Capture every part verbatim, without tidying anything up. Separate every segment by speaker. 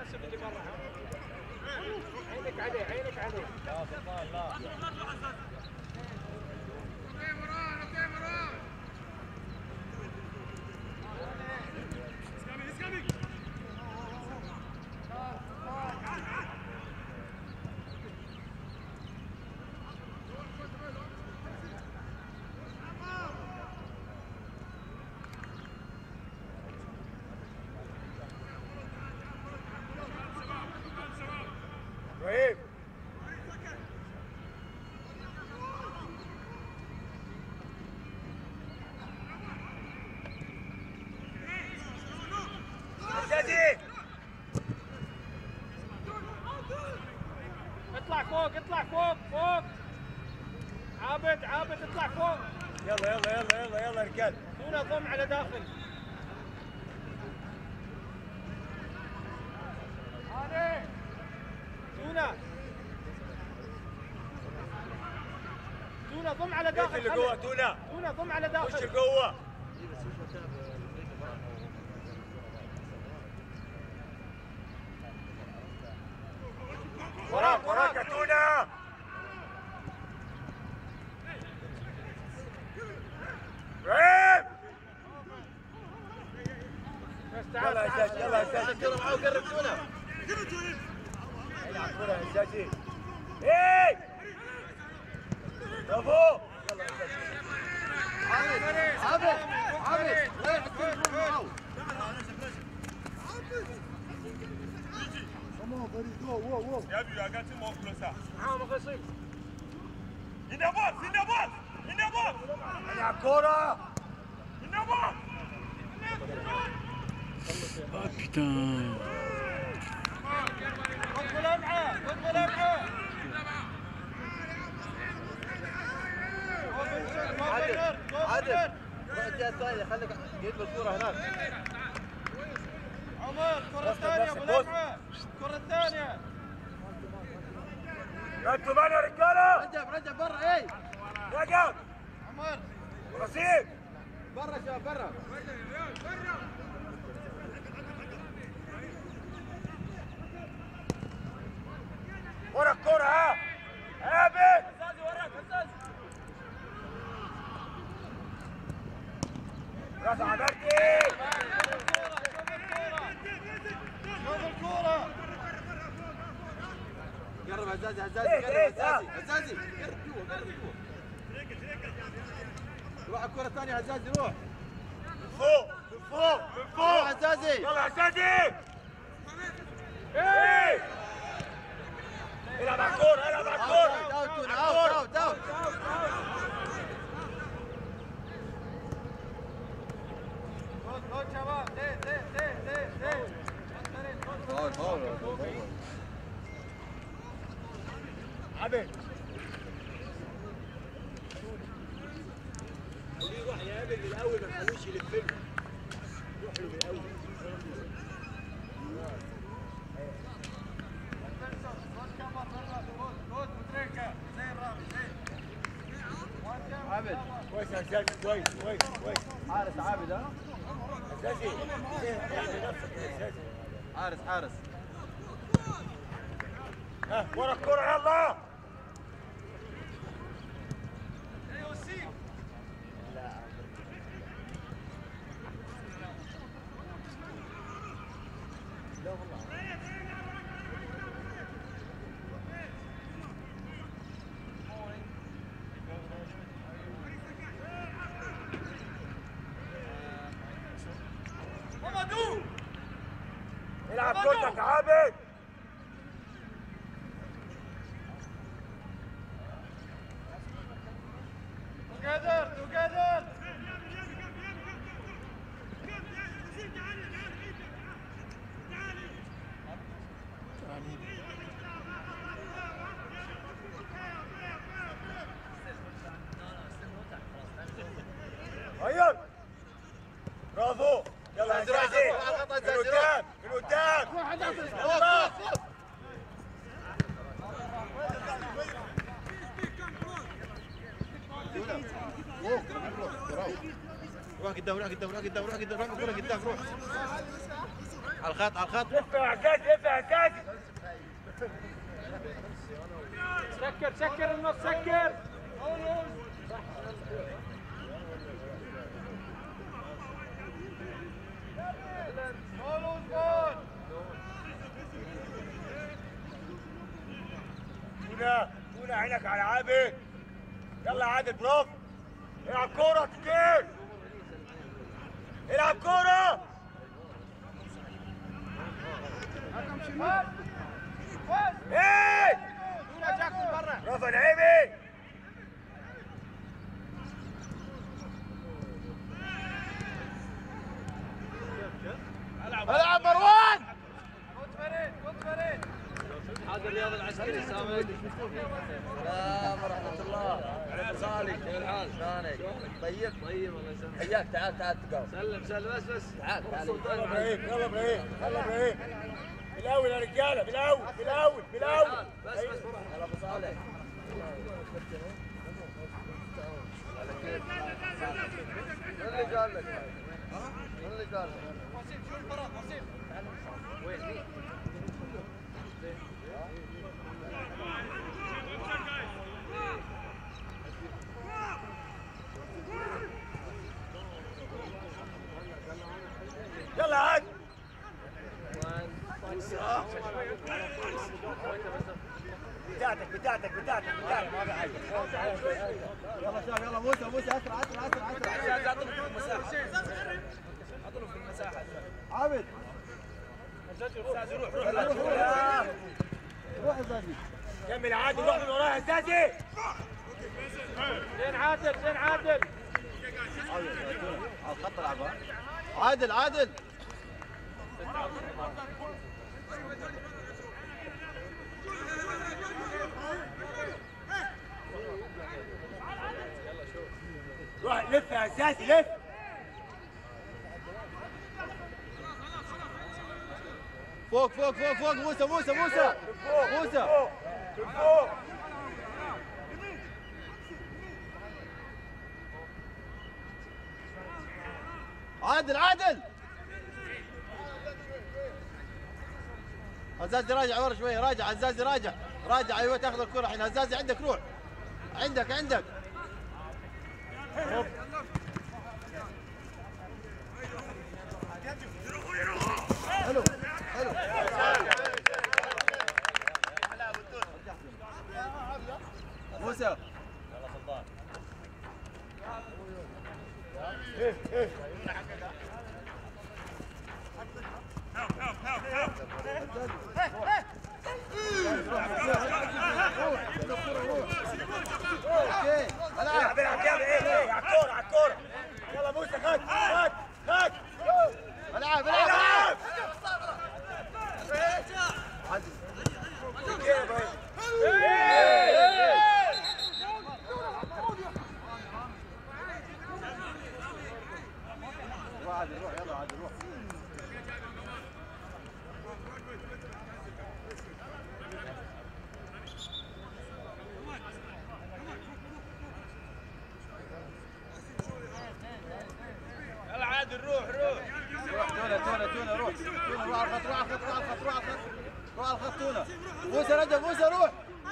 Speaker 1: عينك عليه عينك عليه. لا سلطان لا.
Speaker 2: ابراهيم حجازي
Speaker 1: اطلع فوق اطلع فوق فوق. عابد عابد اطلع فوق.
Speaker 2: يلا يلا يلا يلا يلا رجال.
Speaker 1: تونا ضم على داخل. هاني تونا تونا ضم على داخل.
Speaker 2: اللي جوه تونا
Speaker 1: تونا ضم على داخل.
Speaker 2: خش لجوه. وراك وراك يا تونا. ابراهيم يلا يا زاجي يلا يا زاجي.
Speaker 1: الكرة معاه وقرب تونا.
Speaker 2: العب كرة يا زاجي. ايه برافو. يلا يا زاجي.
Speaker 1: عابد عابد وين الكرة معاه؟
Speaker 3: Come on, buddy, go, whoa, whoa.
Speaker 4: Yeah, you are getting more closer.
Speaker 1: معاه مخصص.
Speaker 4: In the box, in the box, in the box,
Speaker 2: العب كرة.
Speaker 4: in the box.
Speaker 5: كابتن
Speaker 1: خذ لمعة خذ لمعة.
Speaker 6: عادل عادل روح الجهة الثانية خليك جيب الكورة هناك.
Speaker 1: عمر الكرة الثانية ابو لمعة. الكرة الثانية.
Speaker 2: ركبوا معنا يا رجالة.
Speaker 6: رجب رجب برا ايه
Speaker 2: رجب.
Speaker 1: عمر
Speaker 2: رصيد.
Speaker 6: برا شباب برا.
Speaker 2: ورا الكرة ها. عابد.
Speaker 1: هزازي وراك هزازي.
Speaker 2: رفع عبرتي.
Speaker 1: شوف الكرة.
Speaker 6: قرب هزازي هزازي
Speaker 2: إيه، إيه،
Speaker 6: قرب هزازي هزازي قرب جوا قرب جوا. روح الكرة الثانية هزازي روح.
Speaker 2: من فوق من فوق من
Speaker 6: روح
Speaker 2: فوق.
Speaker 6: هزازي.
Speaker 2: يلا هزازي. ايه العب على الكورة العب على الكورة.
Speaker 6: اوت اوت اوت اوت اوت.
Speaker 1: خذ خذ شباب. زين زين زين زين زين.
Speaker 6: فاول فاول.
Speaker 2: عبد خليه يروح يقابل من الاول ما تخلوش يلف له. روح له من الاول.
Speaker 6: عابد
Speaker 2: كويس يا هزازي كويس كويس كويس.
Speaker 6: حارس عابد ها.
Speaker 2: هزازي اعمل نفسك يا هزازي.
Speaker 6: حارس حارس.
Speaker 2: ها ورا الكرة يلا. العب كرتك عابد.
Speaker 1: together together.
Speaker 2: غير. برافو. يلا يا زازي. من قدام من قدام.
Speaker 6: روح قدام روح قدام روح قدام روح قدام روح الكرة قدام روح. على الخط على الخط.
Speaker 2: لف يا عزازي لف يا عزازي.
Speaker 1: سكر سكر النص سكر.
Speaker 2: تونا تونا عينك على عابد. يلا يا عادل برافو. العب كورة كتير. العب كورة. ايه
Speaker 1: تونا جاكسون برا.
Speaker 2: برافو يا نعيمي. العب مروان.
Speaker 1: كنت فريد كنت فريد.
Speaker 6: هذا الرياض العسكري السلام عليكم. السلام ورحمة الله. عليكم صالح. كيف الحال؟ شلونك؟ طيب؟ طيب الله يسلمك. حياك تعال تعال تقاوم. سلم سلم بس بس. تعال تعال.
Speaker 2: يلا ابراهيم يلا ابراهيم يلا ابراهيم. بالاول يا رجاله بالاول بالاول بالاول.
Speaker 6: بس بس يلا ابو صالح. من اللي قال لك؟ من اللي قال لك؟
Speaker 1: وسيم شو المباراة وسيم؟
Speaker 6: وين مين؟
Speaker 2: يلا عاد. بتاعتك بتاعتك بتاعتك بتاعتك ما في حاجه. يلا شباب يلا موسى موسى اسرع اسرع اسرع اسرع.
Speaker 6: اعطله في المساحه. اعطله في المساحه.
Speaker 2: عابد
Speaker 6: روح روح
Speaker 2: روح روح يا زلمه. كمل عادل روح من وراها اساسي.
Speaker 1: زين عادل زين عادل.
Speaker 6: على الخط العبها. عادل عادل.
Speaker 2: روح لف يا اساسي لف.
Speaker 6: فوق فوق فوق فوق موسى موسى موسى موسى.
Speaker 2: فوق.
Speaker 6: عادل عادل. عزازي راجع ورا شويه راجع عزازي راجع راجع ايوه تاخذ الكره الحين عزازي عندك روح عندك عندك. حلو حلو. موسى يلا سلطان.
Speaker 2: العب العب يلا ايه على الكوره على الكوره. يلا موسى خد خد خد.
Speaker 6: العب العب. عادل روح يلا عادل روح.
Speaker 1: يلا عادل روح روح.
Speaker 6: روح تونا تونا تونا روح تونا روح على الخط روح على الخط روح على الخط روح على الخط روح على الخط تونا. موسى رجب موسى روح.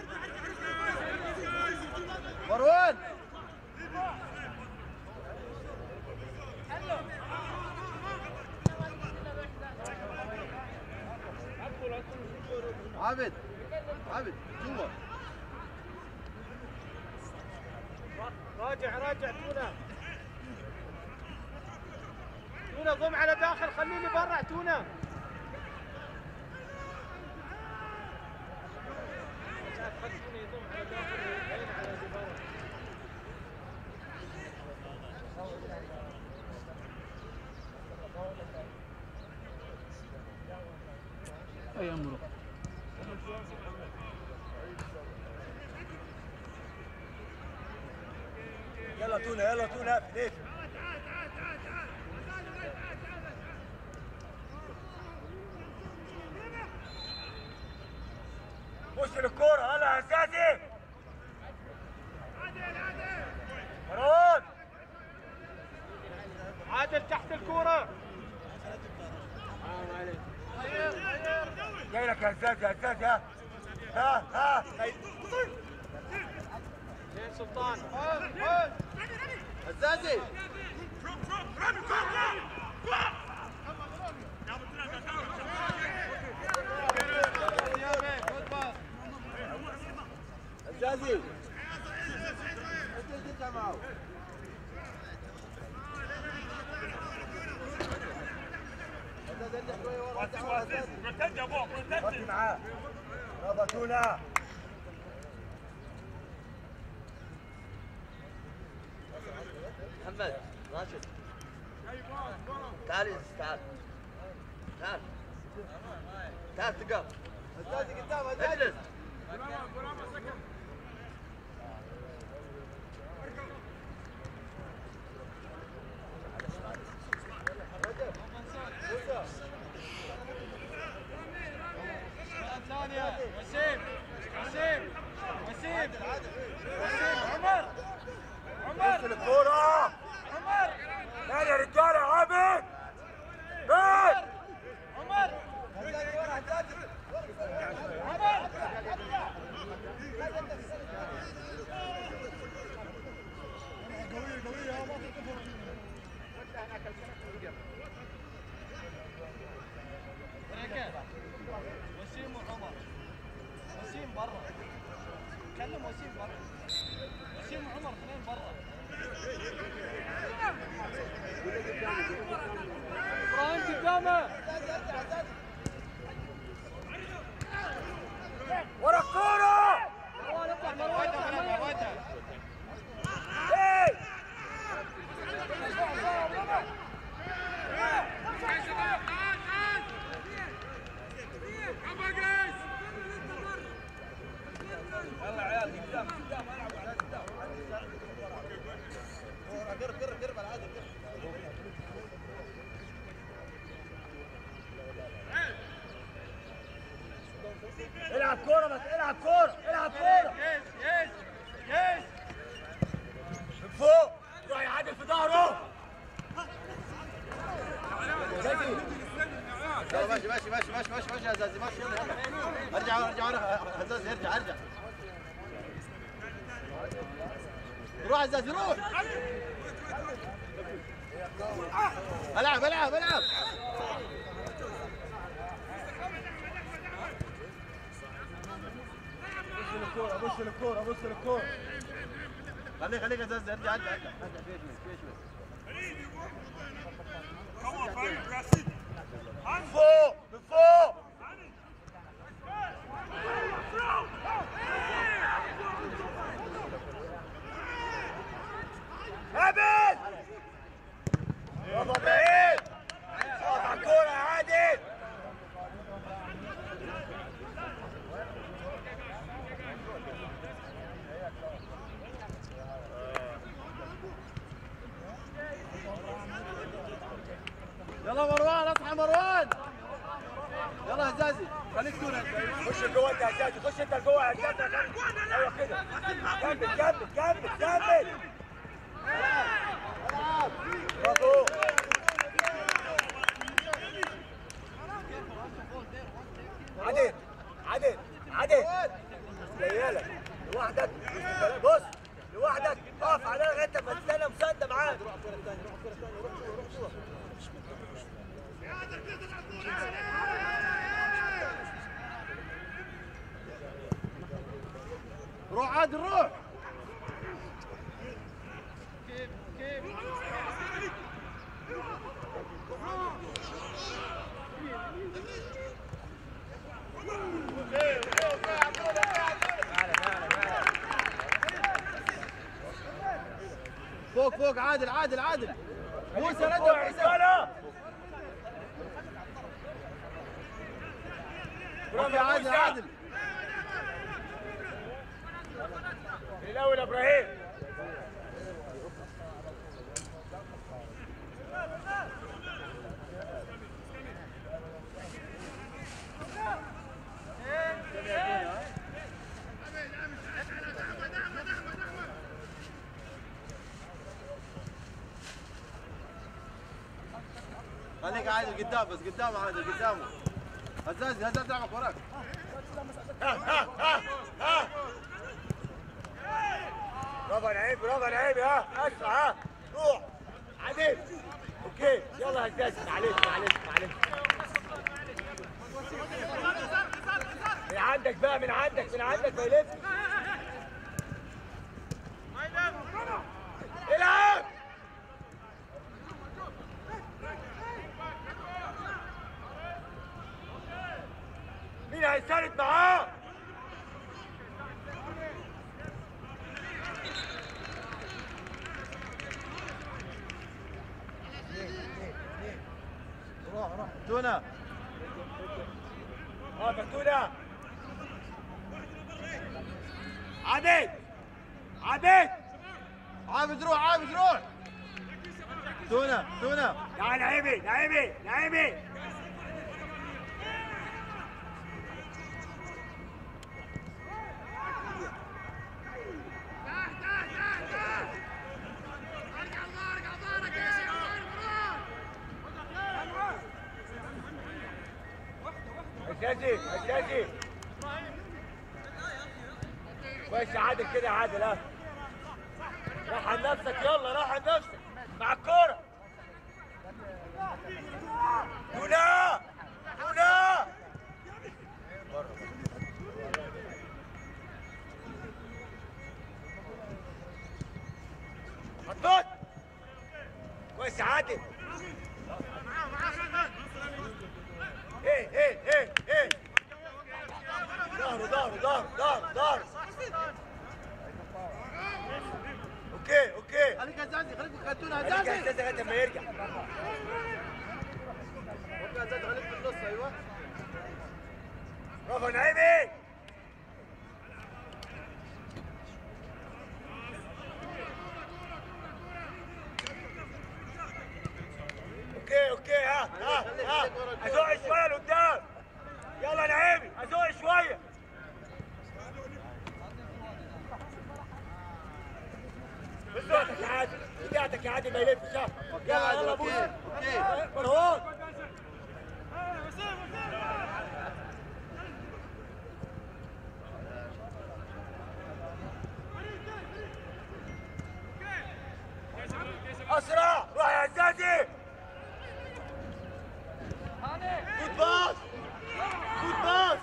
Speaker 6: مروان. عابد عابد جوا.
Speaker 1: راجع راجع تونا. تونا ضم على داخل خليني برا تونا.
Speaker 5: اي امره.
Speaker 2: يلا تونا يلا تونا ليش. خش الكورة هلا اساسي. مروان
Speaker 1: عادل تحت الكورة.
Speaker 2: جاي لك يا هزاز يا هزاز يا ها ها
Speaker 1: زين سلطان
Speaker 6: هزازي هزازي
Speaker 4: بروتكت يا ابوك بروتكت
Speaker 2: غطي معاه ربطونا
Speaker 6: محمد راشد تعال يا زيد، تعال تعال تعال تقف
Speaker 2: هزازي قدام
Speaker 6: اجلس
Speaker 1: ثانية وسيم وسيم وسيم وسيم عمر عمر
Speaker 2: الكورة
Speaker 1: عمر
Speaker 2: ثاني يا رجالة عابد بس
Speaker 1: عمر عمر وسيم وعمر وسيم برا كلم وسيم برا وسيم وعمر اثنين برا ابراهيم قدامه
Speaker 2: ورا الكورة
Speaker 1: مروان اطلع مروان مروان
Speaker 2: ايه
Speaker 1: يلا عيال قدام قدام العبوا على قدام
Speaker 2: قرب قرب قرب على عادل العب كورة بس العب كورة العب كورة
Speaker 1: يس يس يس
Speaker 2: من فوق روح يعادل في ظهره
Speaker 6: يلا ماشي ماشي ماشي ماشي ماشي ماشي يا هزازي ماشي يلا يلا ارجع ارجع ارجع هزازي ارجع ارجع روح هزازي روح العب العب العب
Speaker 2: بص للكورة بص للكورة بص للكورة
Speaker 6: خليك خليك هزازي ارجع ارجع ارجع ارجع شوي شوي شوي
Speaker 4: Come on, Farid, Rashid.
Speaker 2: من فوق من فوق عادل برافو ابراهيم اقف على الكورة يا عادل
Speaker 6: يلا مروان اصحى مروان يلا هزازي خليك تكون
Speaker 2: خش جوه انت يا هزازي خش انت لجوه يا هزازي ايوه كده كمل كمل كمل كمل برافو عادل عادل عادل جايلك لوحدك بص لوحدك اقف على لغايه ما تستنى مسانده معاك
Speaker 6: روح عادل روح
Speaker 1: كيف كيف
Speaker 6: فوق فوق عادل عادل عادل موسى رجع موسى برافو يا عادل عادل
Speaker 2: الاول يا ابراهيم
Speaker 6: خليك عادل قدام بس قدام عادل قدامه
Speaker 2: هزازي هزازي العبك وراك.
Speaker 4: ها ها ها ها
Speaker 2: برافو يا نعيم برافو يا نعيم. ها اسرع. ها روح عدل. اوكي يلا هزازي. معلش معلش معلش. من عندك بقى من عندك من عندك ما يلف. العب. مين هيساند معاه؟ روح روح تونة. اه فتونة. عابد عابد عابد روح عابد روح. تونة تونة. يا نعيمي نعيمي نعيمي. هجازي هجازي. كويس يا عادل كده يا عادل. ها راح عن نفسك. يلا راح عن نفسك مع الكورة. دولا دولا. حطوت. كويس يا عادل. ايه ايه ايه ايه. ظهره ظهره ظهره ظهره ظهره. اوكي اوكي. خليك هزازي خليك تخدونا هزازي. خليك هزازي لغايه ما يرجع. اوكي هزازي خليك في النص. ايوه برافو نعيمي. اوكي اوكي. ها ها ها ازق شويه لقدام. يلا نعيمي ازق شويه. بدايتك يا عادل بدايتك يا عادل ما يلفش. يلا يلا بوس. اوكي مروان. اسرع روح يا عزازي. جود باص جود باص.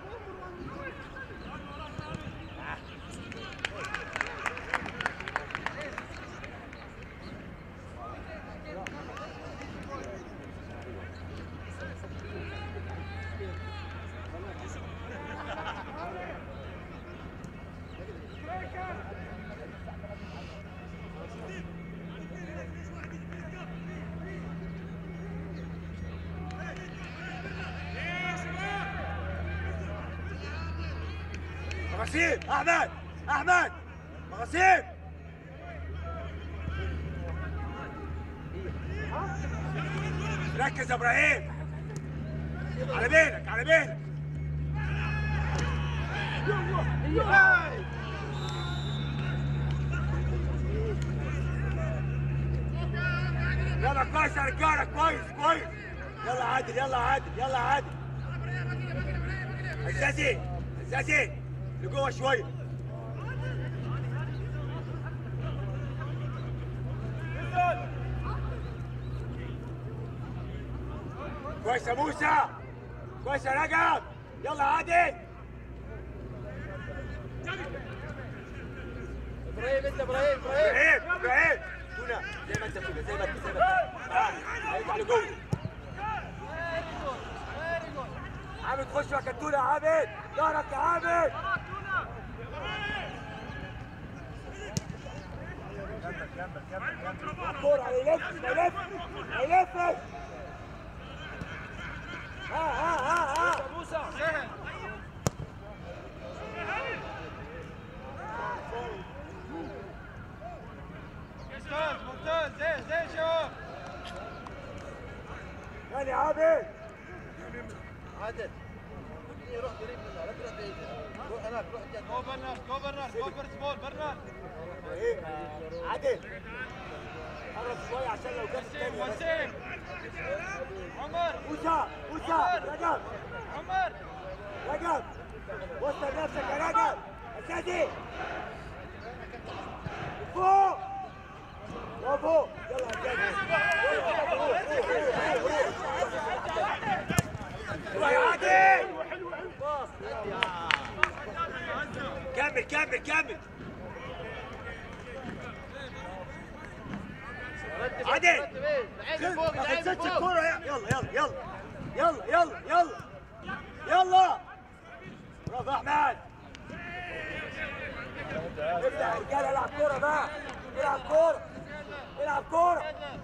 Speaker 2: مغاسيل احمد احمد مغاسيل. ركز يا ابراهيم. على بالك على بالك. يلا كويس يا رجاله كويس كويس. يلا عادل يلا عادل يلا عادل. هزازي هزازي لجوه شويه. كويس يا موسى كويس يا رجب. يلا عادل. ابراهيم انت ابراهيم ابراهيم ابراهيم. تونة زي ما انت كده زي ما انت زي ما انت. هيطلع لجوه. عابد خش يا كتونة. عابد ظهرك يا عابد. كمل كمل كمل. الكورة هيلف هيلف هيلف. ها ها ها ها موسى سهل. ممتاز ممتاز. زين زين شباب. يا عابد. عادل روح قريب منها لا تروح بعيد. روح هناك روح جد. جو برنارد جو برنارد جو فيرست بول برنارد. ايه عادل قرب شويه عشان لو جت الثانيه. وسيم عمر موسى موسى رجب
Speaker 1: عمر
Speaker 2: رجب وصل نفسك يا رجب اساسي فوق برافو يلا يا اساسي كمل كمل كمل عادل ما تنساش الكورة يلا يلا يلا يلا يلا يلا يلا برافو احمد افتح يا رجاله العب كورة بقى العب كورة العب كورة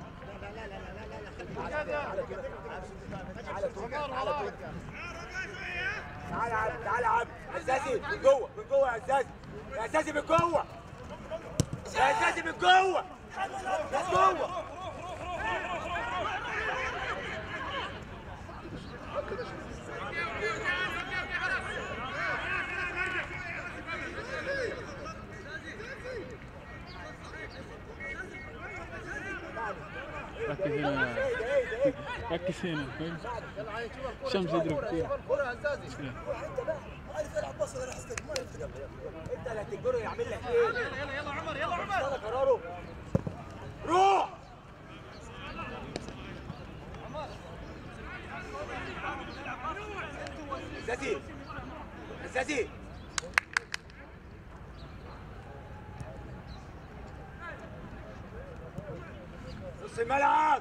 Speaker 2: تعالى تعالى تعالى عبد تعالى عبد اساسي من جوه من جوه يا اساسي يا اساسي من جوه يا اساسي من جوه من جوه
Speaker 5: ركز هنا ركز هنا الشمس يضرب فيها
Speaker 2: عارف العب بص انا حسيت ما يفتح انت اللي هتجبره يعمل لك ايه
Speaker 1: يلا يلا يلا عمر يلا عمر
Speaker 2: هذا قراره روح اساسي اساسي نص الملعب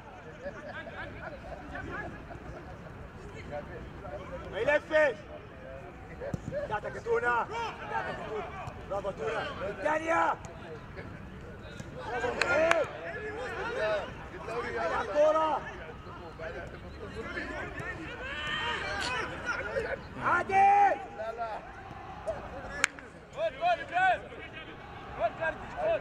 Speaker 2: ما يلفش بتاعتك يا تونة بتاعتك يا تونة برافو تونة الثانية برافو محمد العب كورة عادل
Speaker 1: خد خد ابراهيم خد كارتش خد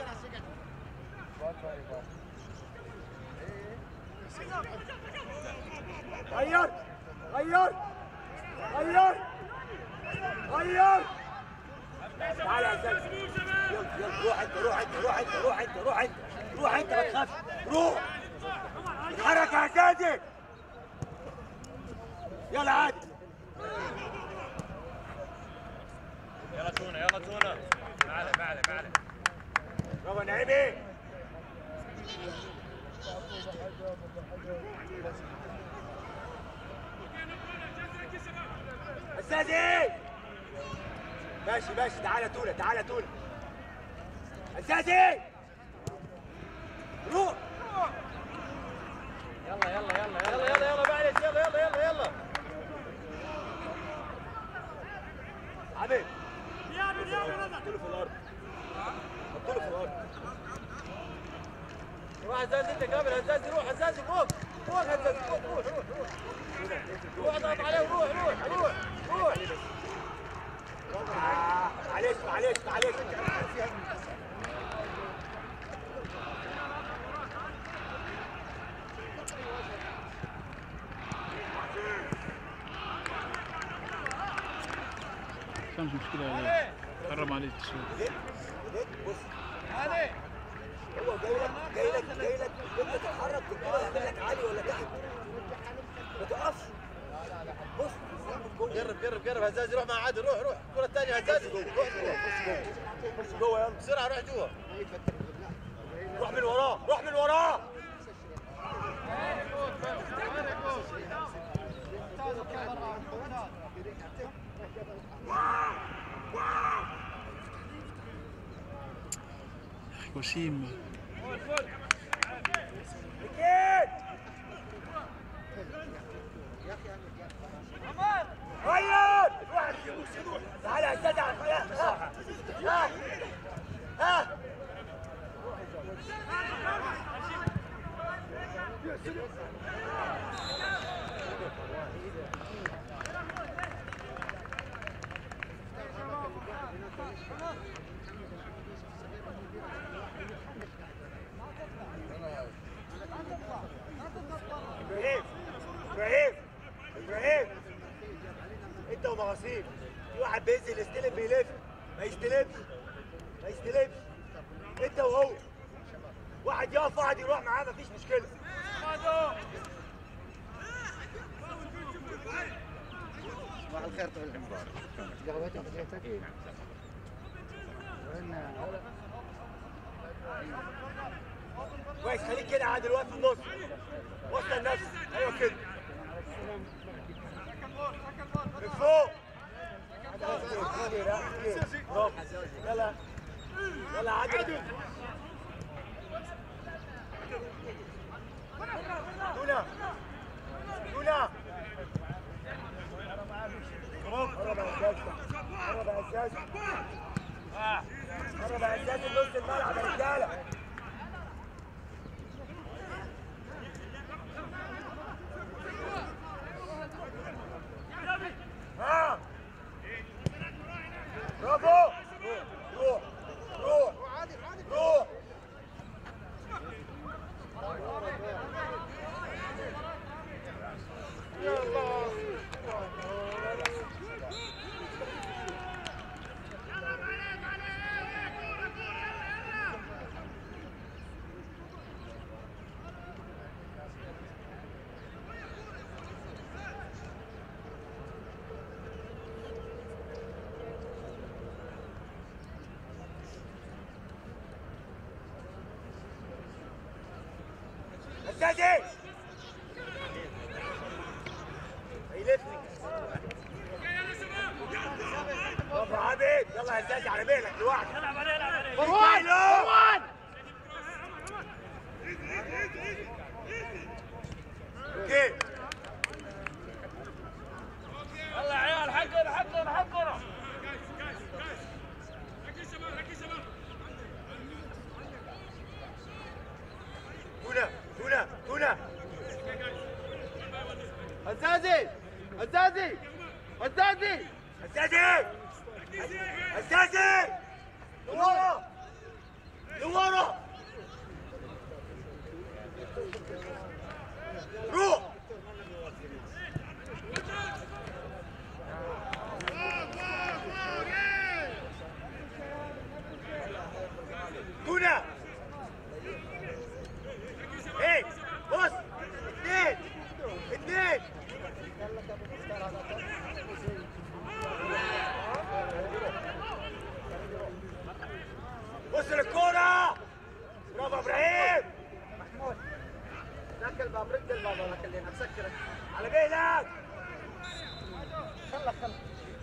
Speaker 2: غير غير غير غير تعالى يا زلمه يلا يلا روح انت روح انت روح انت روح انت روح انت روح انت ما تخافش روح اتحرك يا سادي يلا عادي
Speaker 1: يلا تونه يلا تونه معلم معلم معلم
Speaker 2: برافو نعيمي اساسي ماشي ماشي تعالى تونه تعالى تونه اساسي روح
Speaker 6: يلا يلا يلا يلا يلا يلا معلش يلا يلا يلا يلا
Speaker 2: عبيد حطوله في الارض حطوله في الارض
Speaker 6: روح هزازي انت قابل هزازي روح هزازي فوق فوق هزازي فوق روح روح روح روح اضغط عليه وروح روح روح روح
Speaker 2: آه، معلش معلش معلش
Speaker 5: كان مشكلة حرم عليك شوي
Speaker 2: ليه؟ ليه؟ بص
Speaker 1: علي
Speaker 2: هو جاي لك جاي لك جاي لك انت تتحرك تبقى يعمل لك عالي ولا تحت ما تقفش بص
Speaker 6: قرب قرب قرب هزازي روح مع عادل روح روح الكرة الثانية هزازي روح
Speaker 2: روح جوه خش جوه يلا
Speaker 6: بسرعة روح جوا
Speaker 2: روح من وراه روح من وراه
Speaker 5: وسيم
Speaker 2: اكيد غير تعالى يا استاذ ها ها ها ابراهيم ابراهيم ابراهيم انت ومغاصيب في واحد بينزل يستلم بيلف ما يستلمش ما يستلمش انت وهو واحد يقف واحد يروح معاه مفيش مشكله صباح الخير طول العمر.
Speaker 3: قهوتك جيتك؟ وين؟
Speaker 2: كويس خليك كده عادل واقف في النص. وسط النفس. ايوه كده. من فوق. يلا يلا عادل. دونا دونا قرب يا عزاز قرب يا عزاز قرب يا عزاز نص الملعب يا رجاله. ها برافو روح روح روح يلا أستاذي هيلفني برافو عابد يلا يا أستاذي على بالك لوحدك العب عليه العب عليه مروان مروان اوكي
Speaker 1: يلا يا عيال حقنا حقنا حقنا
Speaker 2: هنا هنا هنا أستاذي أستاذي أستاذي أستاذي أستاذي لورا لورا روح هنا ايه بص اثنين اثنين بص للكورة برافو ابراهيم
Speaker 3: محمود ذاك الباب رد الباب ولا خلينا نسكره
Speaker 2: على بالك
Speaker 3: خلك خلك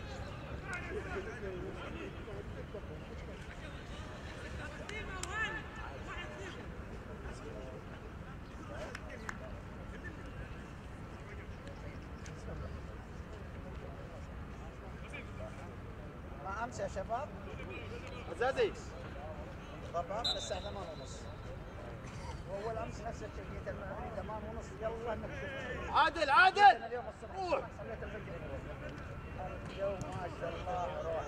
Speaker 3: ما امس يا شباب
Speaker 2: عزازي
Speaker 3: ضباب الساعة ثمانية ونص واول امس نفس الشيء جيت المغرب ثمانية ونص يلا نكتب
Speaker 2: عادل عادل
Speaker 3: اليوم الصبح
Speaker 2: روح
Speaker 3: صليت الفجر اليوم ما شاء الله روح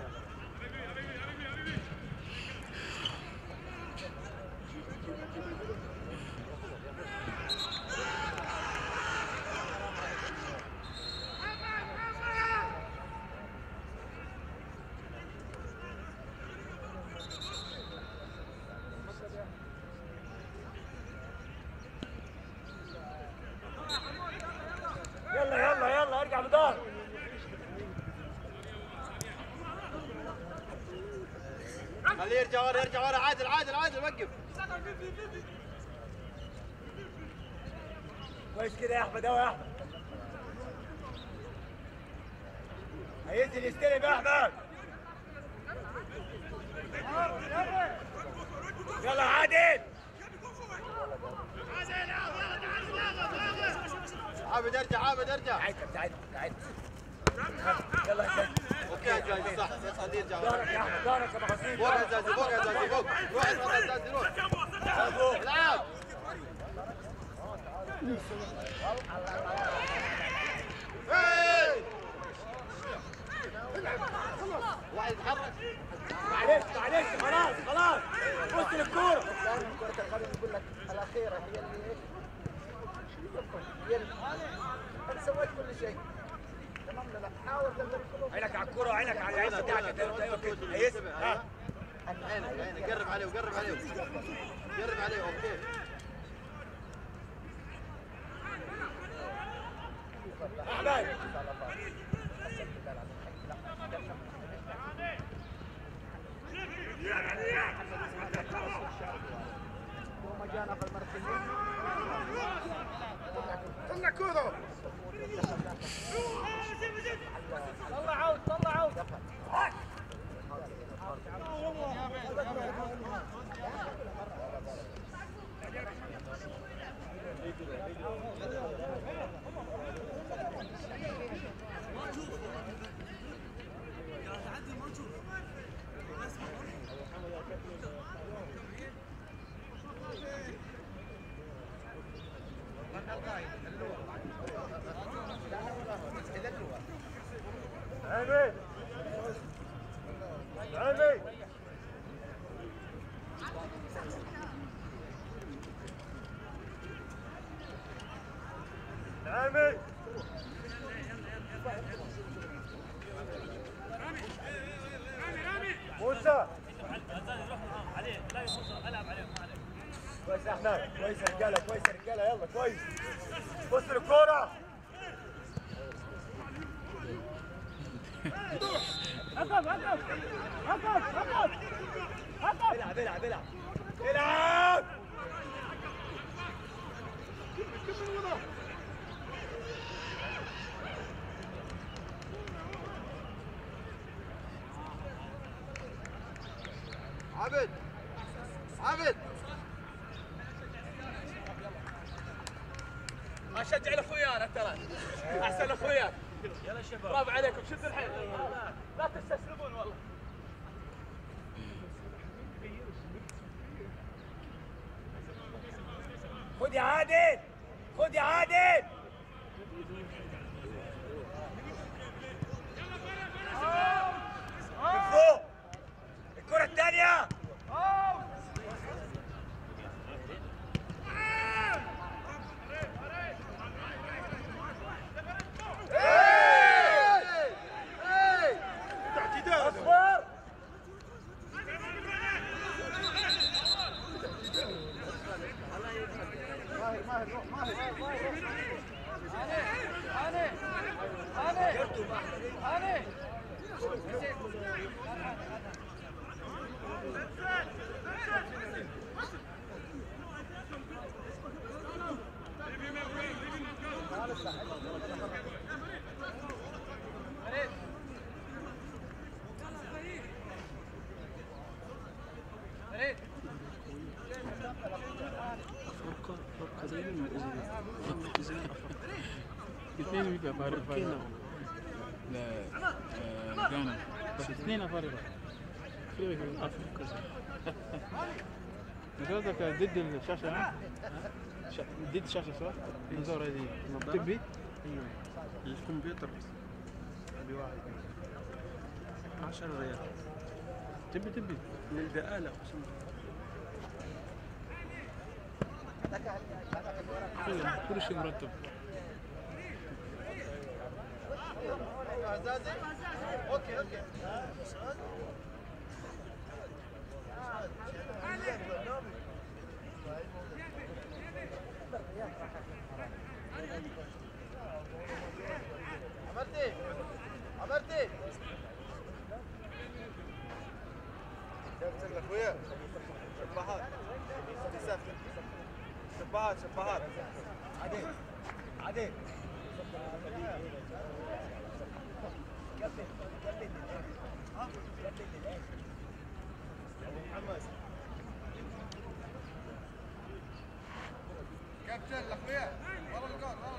Speaker 2: يلا يلا يلا ارجع بدار خليه يرجع ورا يرجع ورا عادل عادل عادل وقف كويس كده يا احمد اهو يا احمد هينزل يستلم يا احمد يلا عادل عابد ارجع عابد ارجع تعال تعال تعال يلا يا زازي اوكي يا زازي صح صح يرجع دارك يا احمد دارك يا بخسين فوق يا زازي فوق يا زازي فوق روح يا زازي روح العب واحد يتحرك معلش معلش خلاص خلاص بص للكوره
Speaker 3: دائما كرة القدم يقول لك الأخيرة هي اللي إيش؟ هي اللي أنت سويت كل شيء تمام لا حاول تقدر الكرة
Speaker 2: عينك على الكوره وعينك على العين بتاعك ايوه كده هيسمع ها عينك عينك قرب عليه وقرب عليه قرب عليه اوكي احمد الكورة.
Speaker 1: طلع عود طلع عود.
Speaker 2: عمي عمي عمي موسى كويس يا احمد كويس يا رجاله كويس يا رجاله يلا كويس بص الكوره
Speaker 1: اقف اقف اقف اقف اقف.
Speaker 2: العب العب العب العب عبد عبد
Speaker 6: اشجع الاخويا ترى احسن الاخويا. يلا شباب برافو عليكم شدوا الحيل لا تستسلمون والله.
Speaker 2: خذ يا عادل خذ يا عادل من فوق الكرة الثانية
Speaker 5: اثنين ويبقى فارق فارق لا غانا بس اثنين فارقة في افريقيا قصدك ضد الشاشة ها؟ ضد الشاشة صح؟ النظارة هذه تبي؟ ايوه الكمبيوتر بواحد عشرة ريال تبي تبي للبقالة كل شيء مرتب.
Speaker 2: اوكي اوكي عمرتي عمرتي كابتن اخويا شبهات شبهات شبهات عادي عادي كابتن الاخويا ورا الجول ورا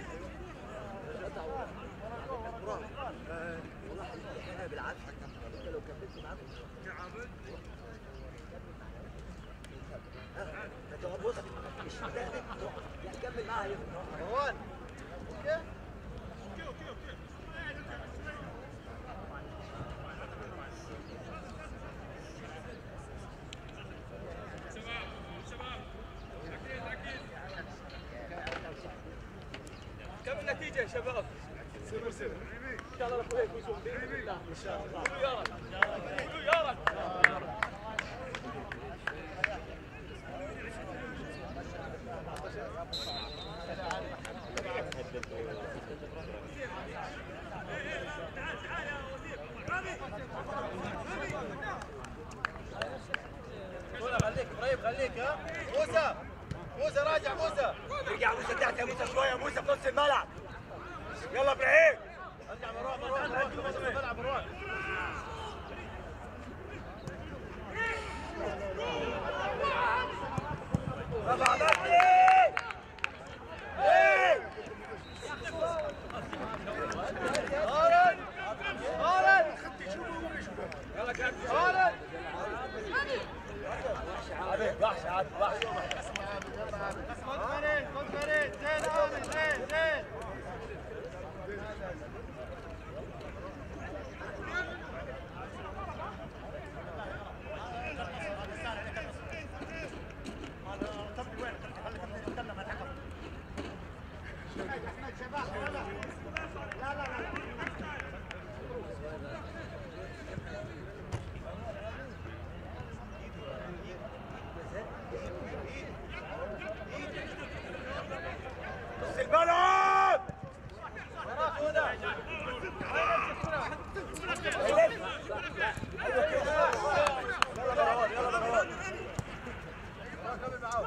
Speaker 2: الجول
Speaker 3: والله احنا بالعكس انت لو كملت معاك انت بص مش مدرب يعني كمل معاها
Speaker 2: مروان اوكي
Speaker 6: كم النتيجة يا شباب؟
Speaker 2: صفر صفر
Speaker 6: ان شاء الله الاخويا يفوزون باذن الله. ان شاء الله. قولوا يا رب. قولوا يا رب.
Speaker 2: خليك ابراهيم خليك ها موسى موسى راجع موسى.
Speaker 4: ارجع موسى تحت يا موسى شويه، موسى في نص الملعب. يلا ابراهيم.
Speaker 2: ارجع مروان مروان مروان في نص الملعب مروان.
Speaker 4: رفع مجدي. ايه
Speaker 2: خالد خالد يلا كابتن خالد.
Speaker 4: وحش عاد وحش.
Speaker 2: خد فريد خد فريد زين عامل زين زين.
Speaker 4: نص الملعب.
Speaker 2: وراك هنا.
Speaker 4: يلا مروان.
Speaker 2: وراك قبل معاود.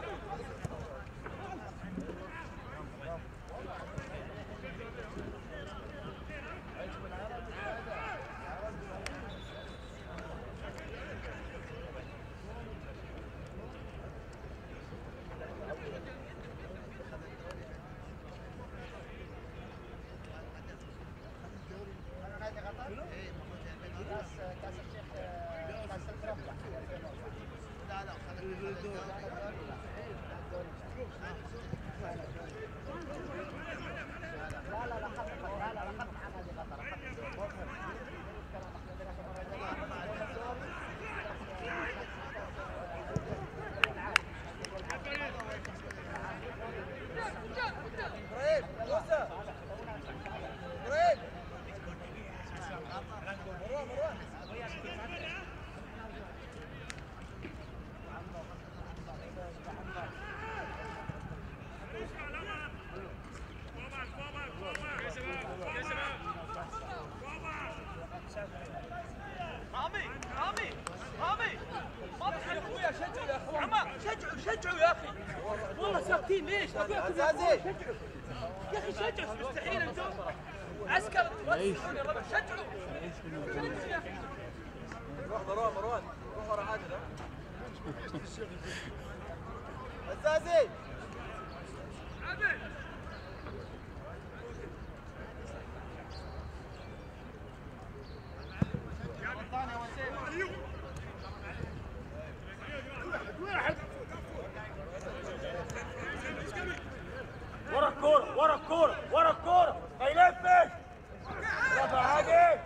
Speaker 2: ابراهيم موسى ابراهيم مروان مروان.
Speaker 1: رامي رامي رامي ما تخلوا ابويا شجعوا يا اخوان. عمر شجعوا شجعوا يا اخي. والله ساكتين ليش؟ ابيكم يا اخوان شجعوا. يا اخي شجعوا مستحيل انتم عسكر توسعون يا ربع شجعوا. يا اخي
Speaker 2: روح مروان مروان روح ورا عادل. عزازي
Speaker 4: ورا الكورة ورا الكورة ورا الكورة ما يلفش. رفع هادي.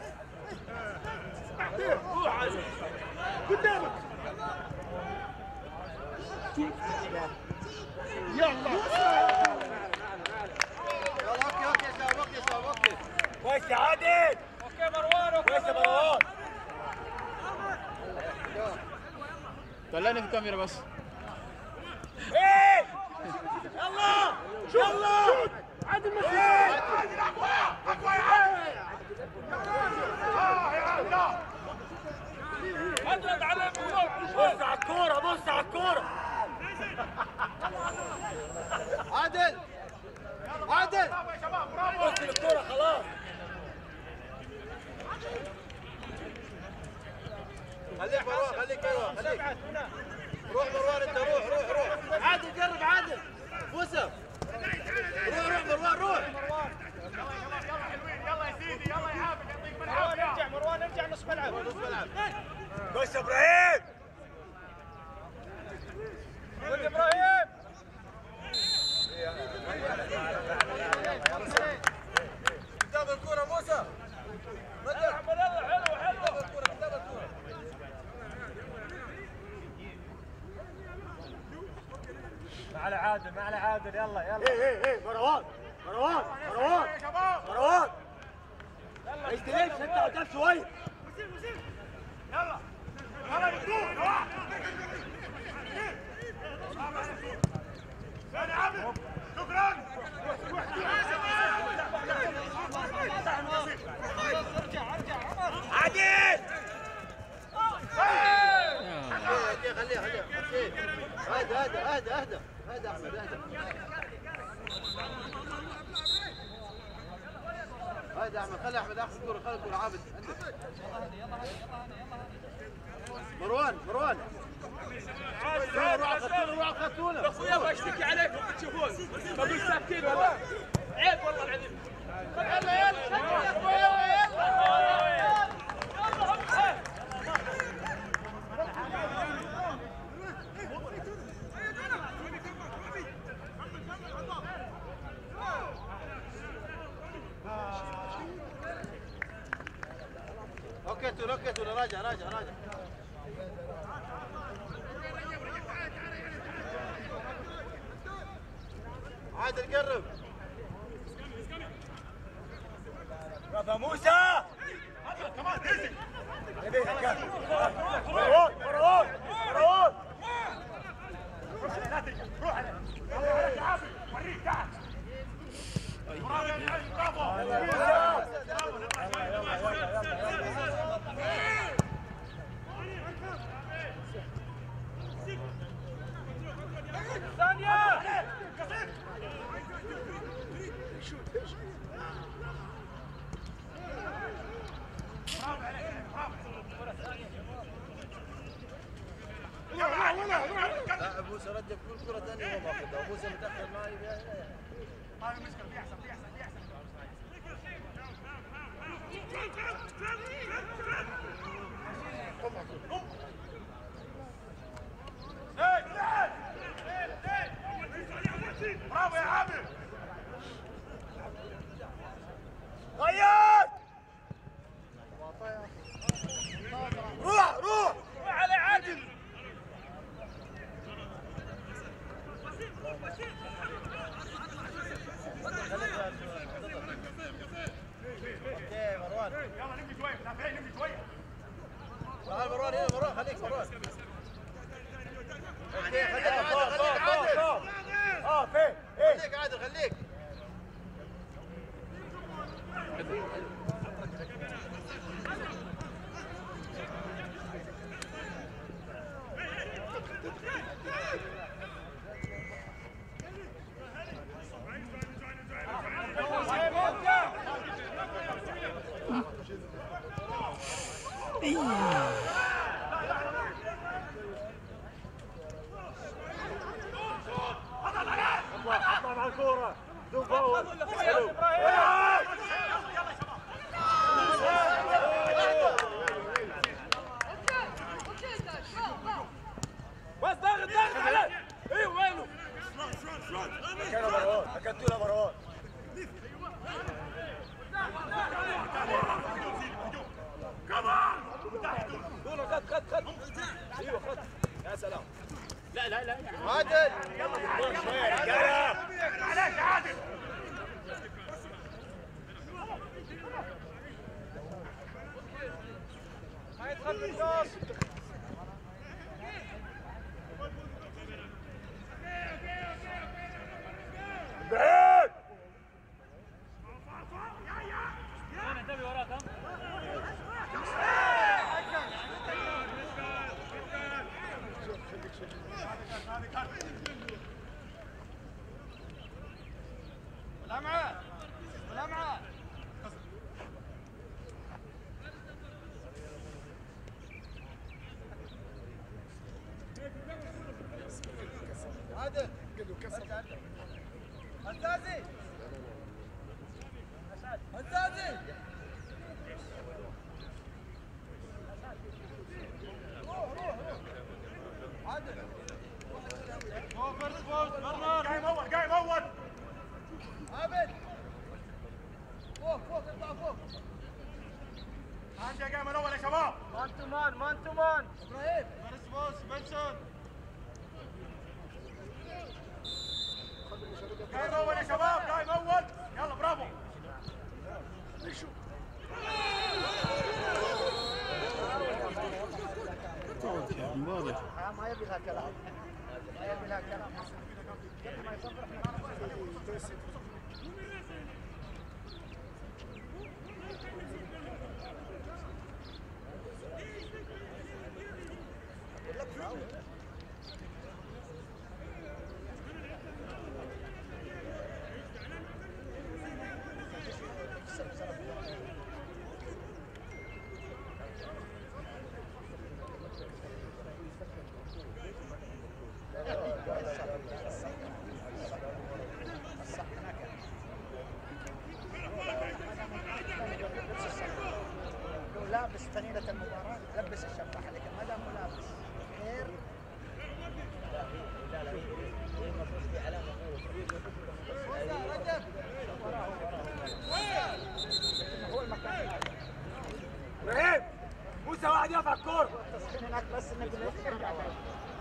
Speaker 4: روح عادي قدامك.
Speaker 2: يلا اوكي اوكي يا شباب اوكي يا شباب اوكي.
Speaker 4: كويس يا عادل.
Speaker 1: اوكي مروان اوكي
Speaker 4: كويس يا مروان.
Speaker 5: طلعني في الكاميرا بس.
Speaker 4: ايه يلا يلا
Speaker 5: عادل
Speaker 4: ايه
Speaker 5: مسؤول.
Speaker 4: اقوى يا عادل.
Speaker 1: اضرب على
Speaker 4: بص على الكورة بص على الكورة.
Speaker 2: عادل عادل
Speaker 4: بص للكورة خلاص.
Speaker 2: خليك مروان خليك ايوه خليك. روح مروان انت روح روح روح. عادل جرب عادل. موسى روح روح مروان روح.
Speaker 1: يلا يا سيدي يلا يا عابد يعطيك ملعب. مروان ارجع مروان ارجع نص ملعب.
Speaker 2: نص ملعب.
Speaker 4: كويس يا ابراهيم.
Speaker 1: خذ ابراهيم.
Speaker 2: قدام الكورة موسى.
Speaker 1: يلا حلو حلو.
Speaker 2: قدام الكورة قدام الكورة.
Speaker 1: ما على عادل ما على عادل يلا يلا.
Speaker 4: ايه ايه ايه مروان مروان مروان مروان. ما يستلمش انت قدام شوية.
Speaker 1: يلا يلا يدور شكرا. ارجع ارجع عمر.
Speaker 4: عادل.
Speaker 2: خليه خليه خليه. اهدى اهدى اهدى اهدى اهدى. خلي احمد اخذ الكره خلي الكره عابد مروان مروان روح على الخطونه روح على الخطونه
Speaker 1: اخويا ابغى اشتكي عليكم تشوفون بقول ساكتين والله عيب والله العظيم يلا يلا شجعوا يا اخويا يلا
Speaker 2: اوكي تون اوكي تون راجع راجع راجع عادل قرب
Speaker 4: برافو موسى كمان نزل مروان مروان مروان روح عليه وريك تعال
Speaker 2: لاعب موسى رجع كل كره ثانيه هو ماخذها موسى متاخر معي
Speaker 4: ما في مشكله بيحصل بيحصل بيحصل برافو يا عامر غير روح روح
Speaker 1: على عادل
Speaker 2: اوكي مروان
Speaker 4: يلا نمشي شويه مدافعين نمشي شويه
Speaker 2: تعال مروان هنا مروان خليك مروان اوكي خليك عادل خليك عادل
Speaker 4: اه فين ايه
Speaker 2: خليك عادل خليك
Speaker 4: اطلع مع الكوره دوب فاول
Speaker 1: بس ضاغط ضاغط عليه ايوه وينه
Speaker 4: كان مروان اكلتوا له مروان
Speaker 1: دول خد خد خد ايوه خد يا سلام لا لا لا
Speaker 2: عادل
Speaker 4: شويه يا رجاله عليك عادل
Speaker 1: ما يتخلى الجوش
Speaker 4: بعيد
Speaker 1: انتبه وراك ها لمعه لمعه
Speaker 2: عادل هزازي هزازي روح روح روح عادل جو فيرست بول برنر
Speaker 4: قايم اول قايم اول
Speaker 2: عابد فوق فوق اطلع فوق
Speaker 4: انت قايم الاول يا شباب
Speaker 1: مان تو مان مان تو مان
Speaker 2: ابراهيم فيرست بول سبنسون
Speaker 4: قايم اول يا شباب قايم اول يلا برافو
Speaker 5: واضح
Speaker 3: ما يبي لها كلام ما يبي لها كلام ما يصبر لبس الشباح عليك ما دام ملابس خير.
Speaker 6: لا لا هي هي المفروض في علامه
Speaker 3: رجب هو المكان
Speaker 4: ابراهيم موسى واحد يقف على الكوره.
Speaker 3: التصفين هناك بس انك ترجع تاني.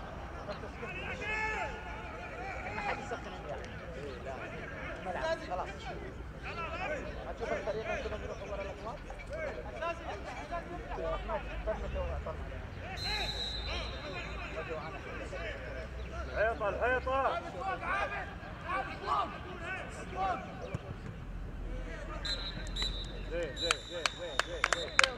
Speaker 3: ما حد يسخن يعني. الملعب خلاص. هتشوف الفريق انت بنروح ورا الاطوار.
Speaker 4: الحيطه الحيطه. زين زين زين زين زين.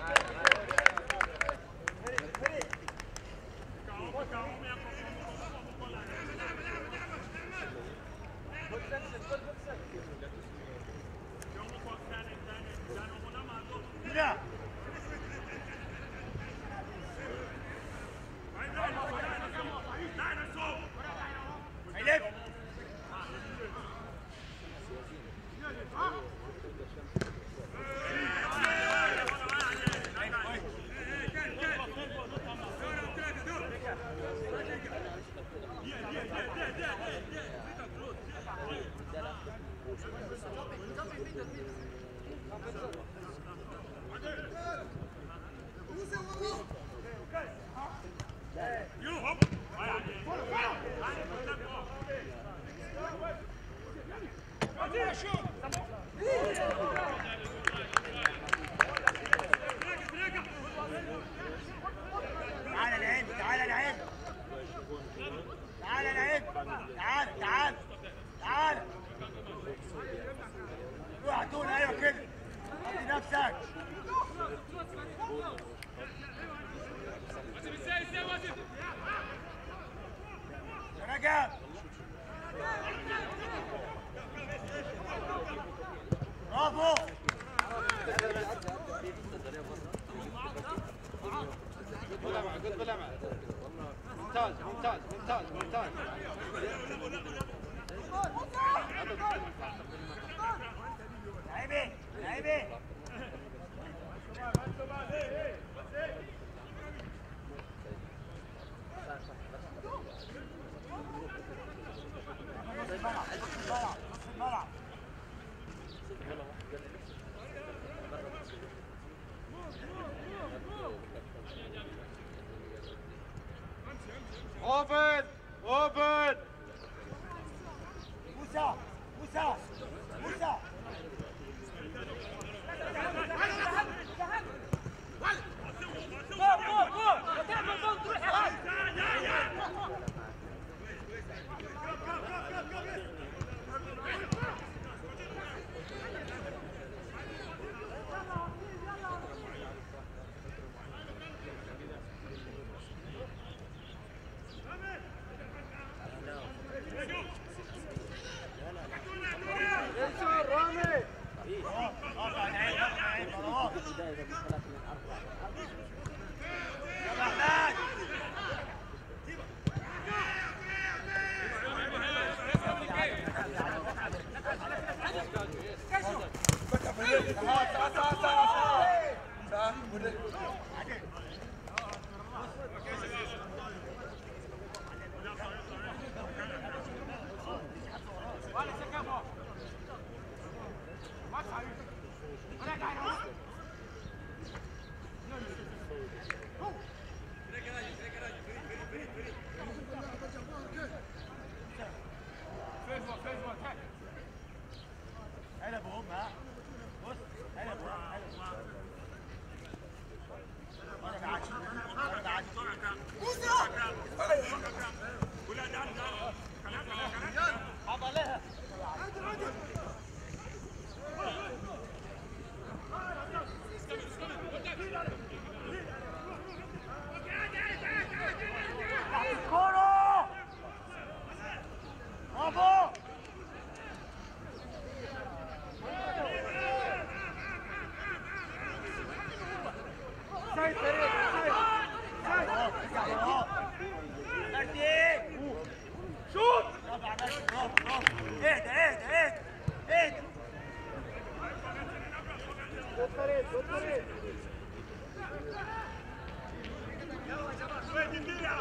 Speaker 4: Yeah. تعال العين تعال العين تعال العين تعال تعال تعال روح دون. ايوه كده ادي نفسك. رجب برافو.
Speaker 2: قد بلمع ممتاز ممتاز ممتاز ممتاز.
Speaker 4: لعيبي لعيبي
Speaker 2: اوبن اوبن.
Speaker 4: موسى موسى موسى.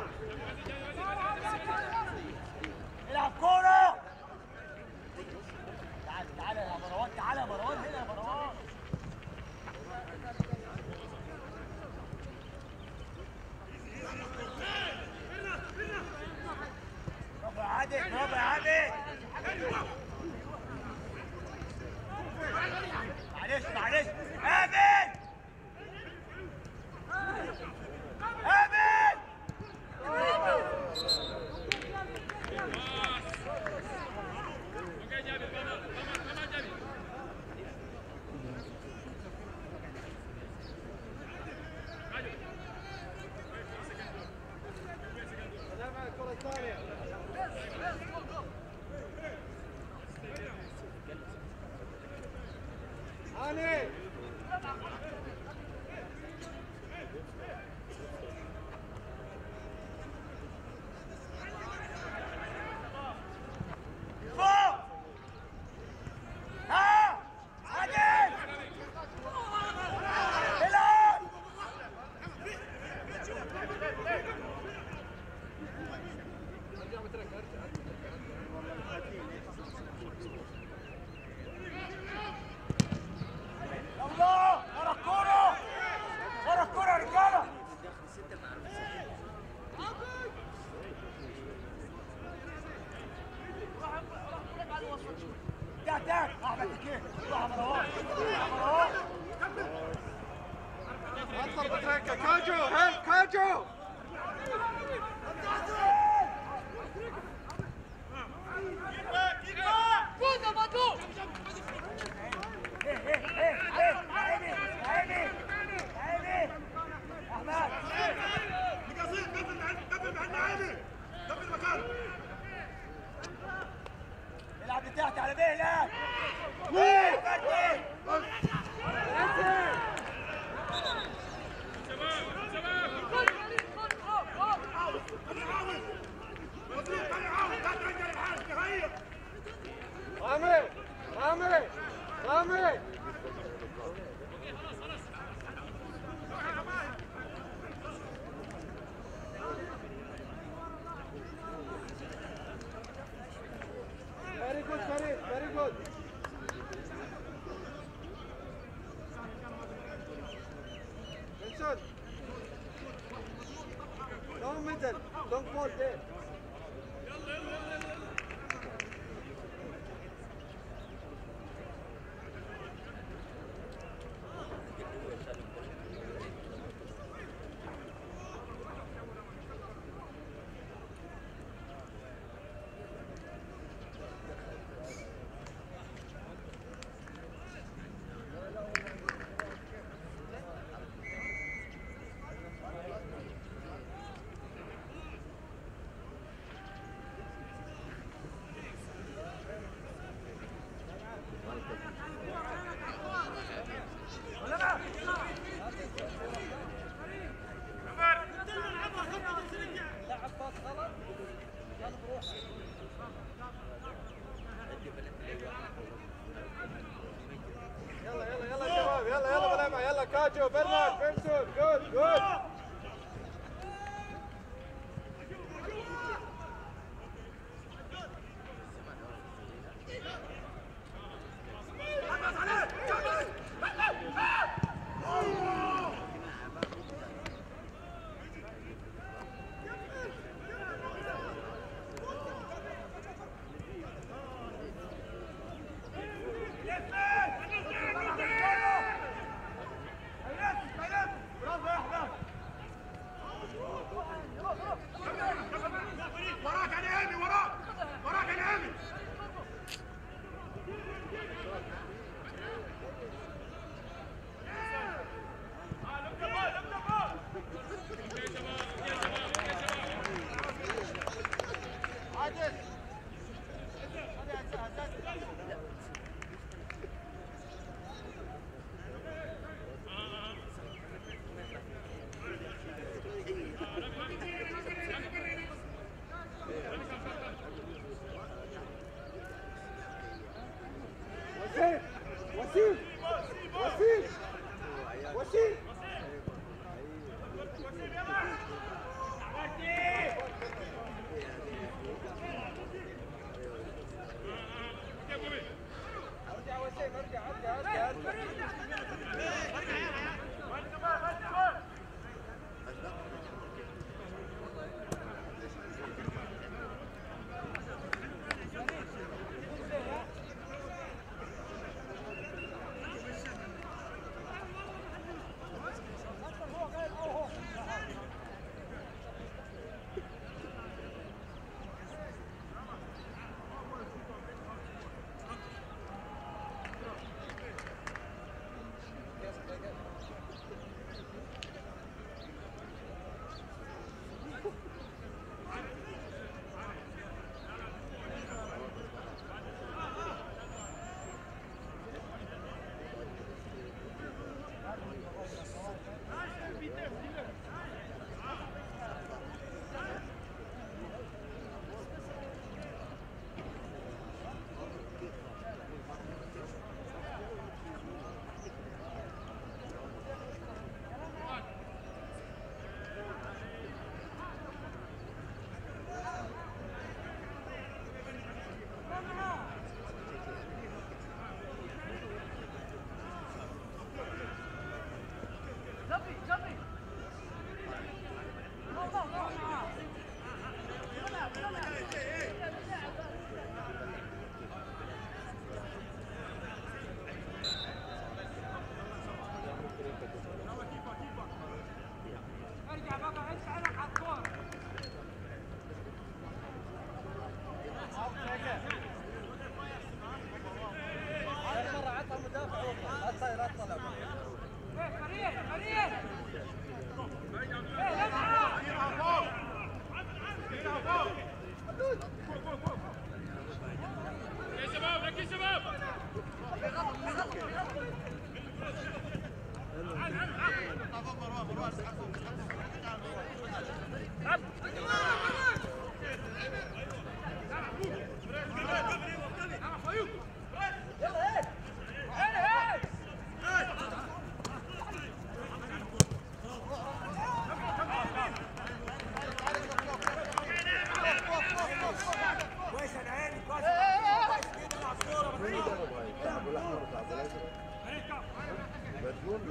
Speaker 4: العب كورة. تعال تعال يا مروان، تعال يا مروان هنا يا مروان. برافو يا عادل، برافو يا عادل. معلش معلش. آمن آمن.
Speaker 2: هاني
Speaker 4: فوق. ها عادل العب. يلا ورا الكورة، ورا الكورة يا رجالة. تعال تعال احمد كيف روح يا مروان، يا مروان.
Speaker 2: اطلع بتركه كاجو هيل كاجو
Speaker 4: ايه ايه ايه ايه عيني عيني عيني احمد.
Speaker 2: قصير قبل قبل معنا عيني قبل مكان
Speaker 4: العب لتحت على مهلك. وين بدي
Speaker 2: رامي رامي رامي very good Farid very good Benson don't middle don't fall there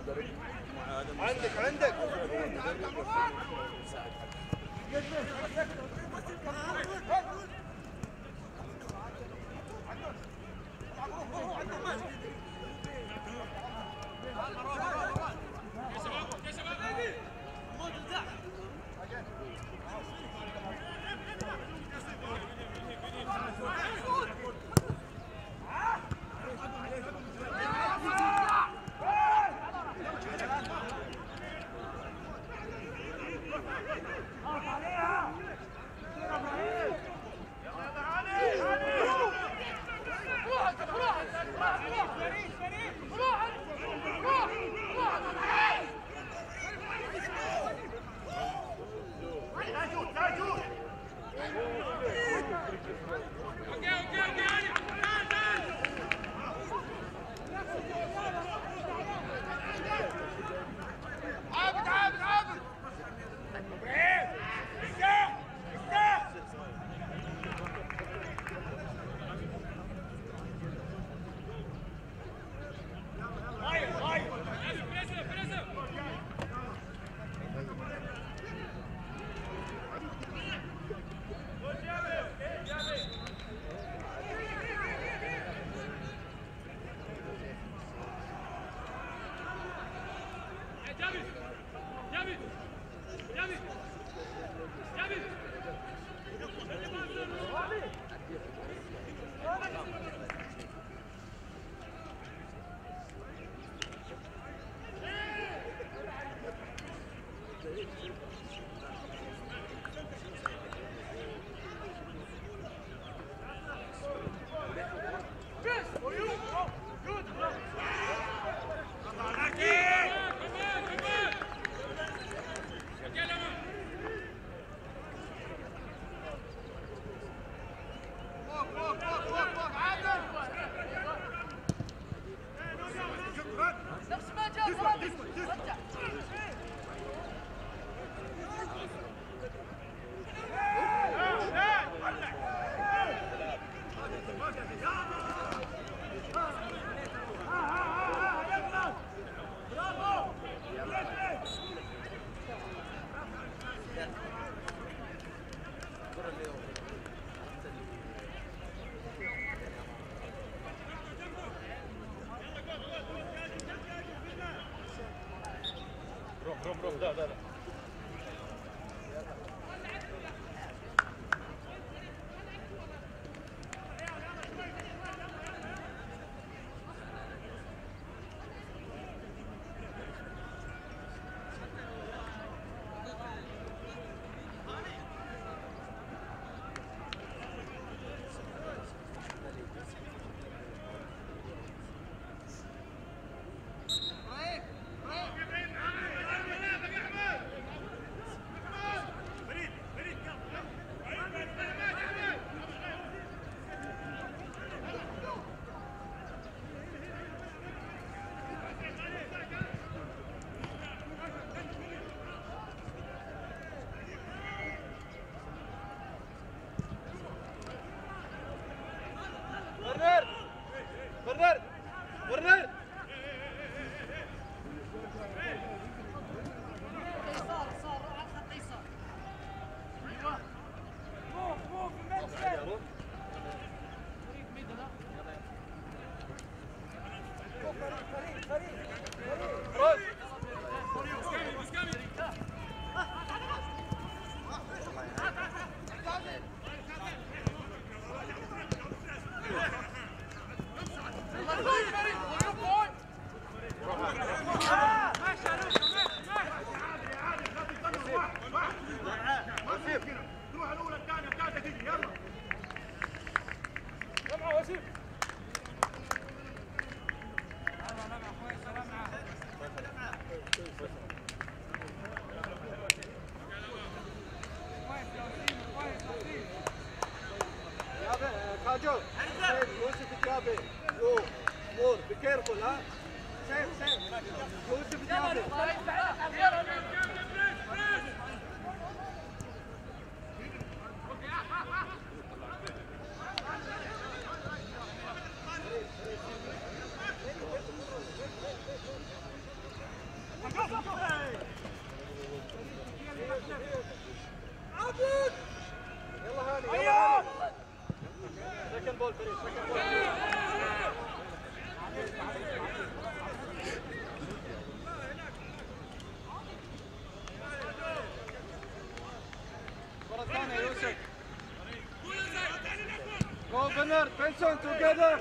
Speaker 2: عندك عندك روح روح لا لا لا برنر برنر برنر
Speaker 1: يسار يسار روح على الخط يسار ايوه فوق فوق في المنزل فريق ميدا لا فريق فريق فريق
Speaker 4: تروح الاولى الثانيه الثالثه تجي يلا
Speaker 1: جمعه وسيم
Speaker 2: Kajo, Yusuf Diaby, go more, be careful, huh? Safe, safe. Yusuf Diaby. Benson together.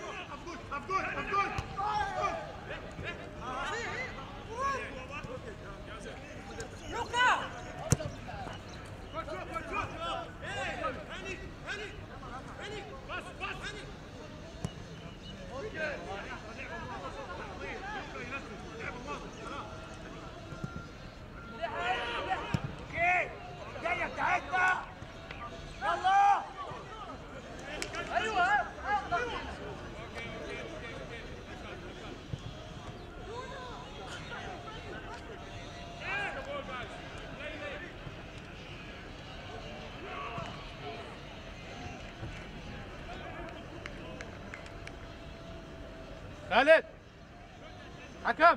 Speaker 5: خالد حكم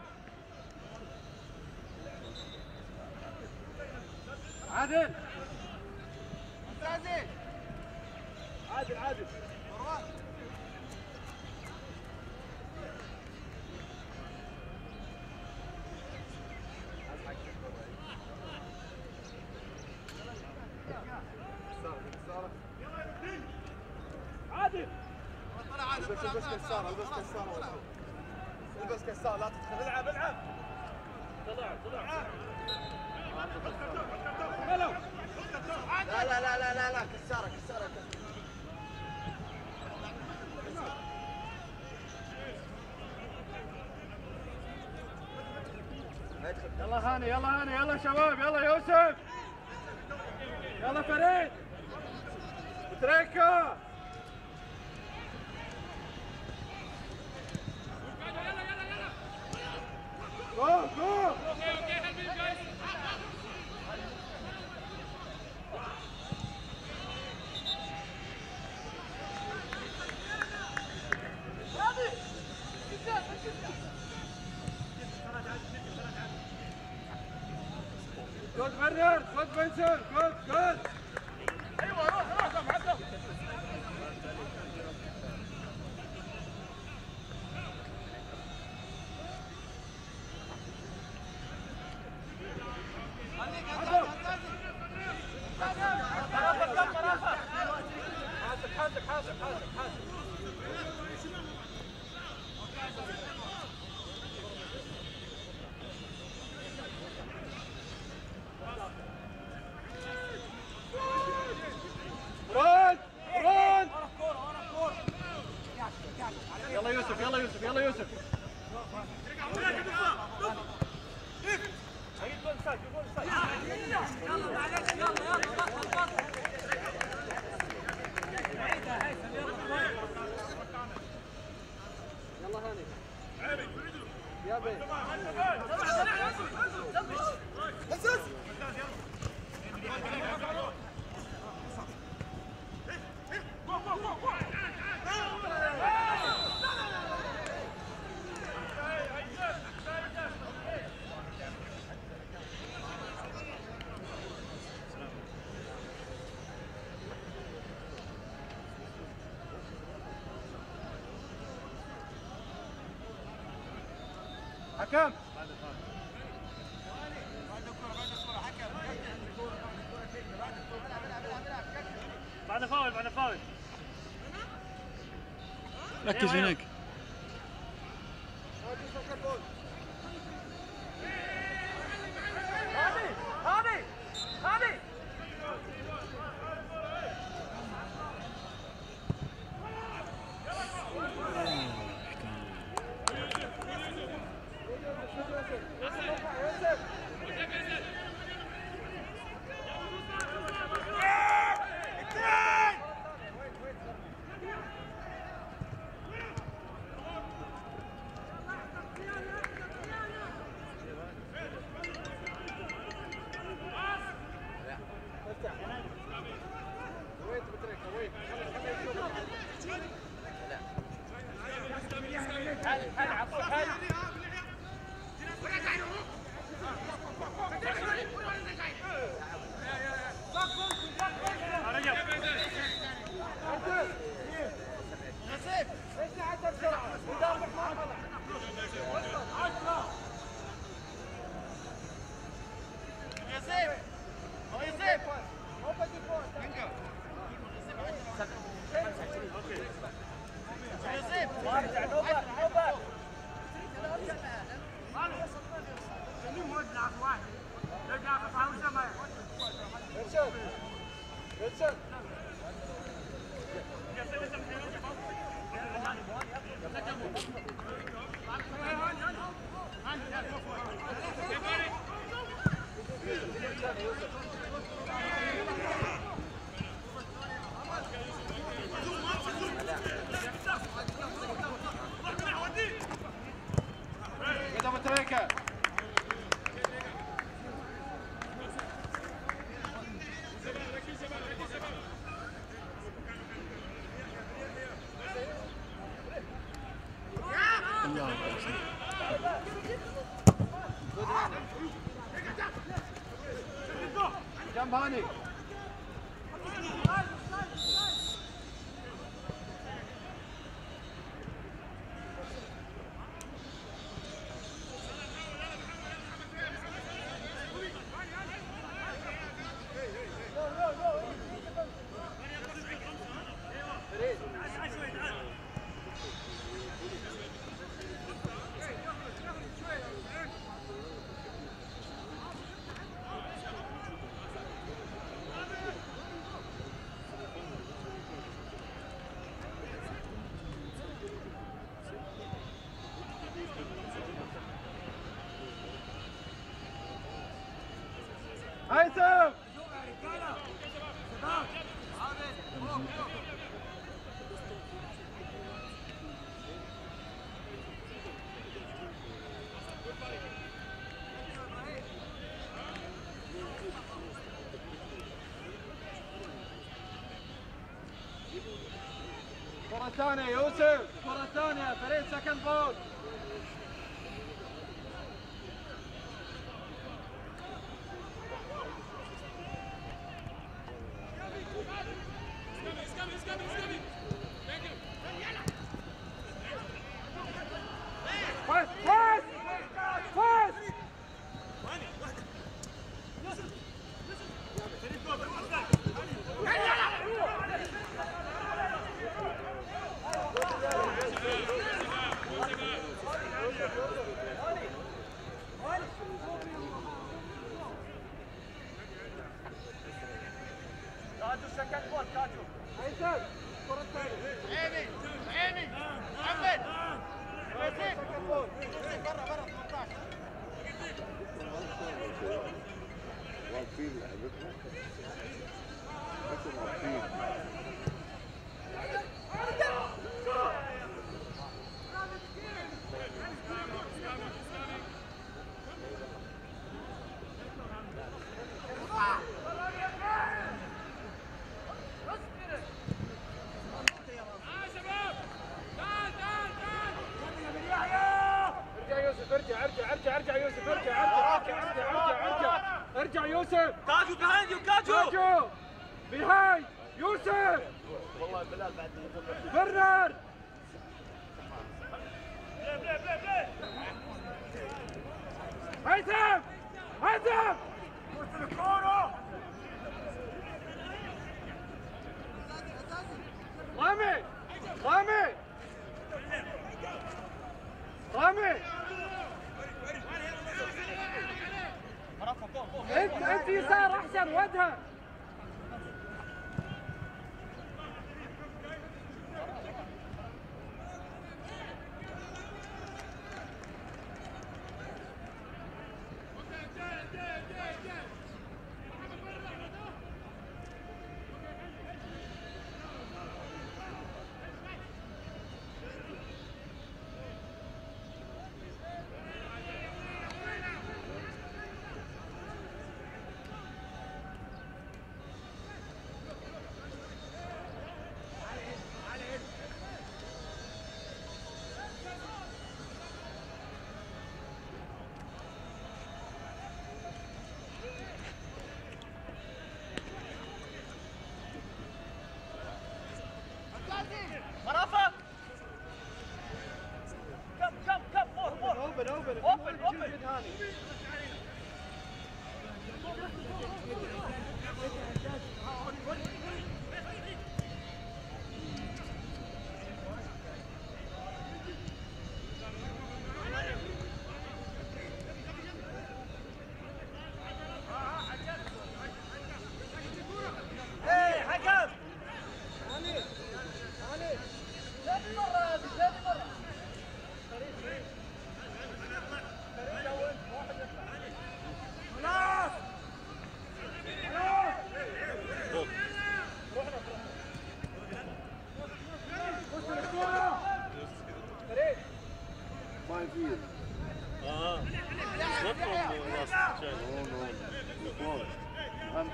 Speaker 2: عادل عادل عادل عادل مروان عادل البس البس كسارة البس كسارة البس كسارة لا تدخل العب العب طلع طلع
Speaker 6: لا لا لا لا لا لا كسارة كسارة
Speaker 2: يلا هاني يلا هاني يلا شباب يلا يوسف يلا فريد تريكا Go, go! Okay, okay, help me, guys. Good, Werner. Good, Vincent. Good, good. ايوه روح روح معدل. حاسب حاسب حاسب حاسب رد رد يلا يوسف يلا يوسف يلا يوسف يلا هاني يا بي حكم بعد فاول بعد فاول
Speaker 5: ركز هناك
Speaker 1: هادي هادي هادي
Speaker 2: جنب هاني هيثم كرة ثانية يوسف، كرة ثانية فريد سكند بول. ارجع يوسف.
Speaker 1: كاجو behind you كاجو.
Speaker 2: كاجو behind يوسف.
Speaker 3: والله بلال بعد
Speaker 2: برنر. هيثم هيثم وصل الكورة. رامي رامي رامي انت انت يسار احسن ودها.
Speaker 1: مرافق. كم كم كم مور مور.
Speaker 2: اوبن اوبن
Speaker 1: اوبن اوبن.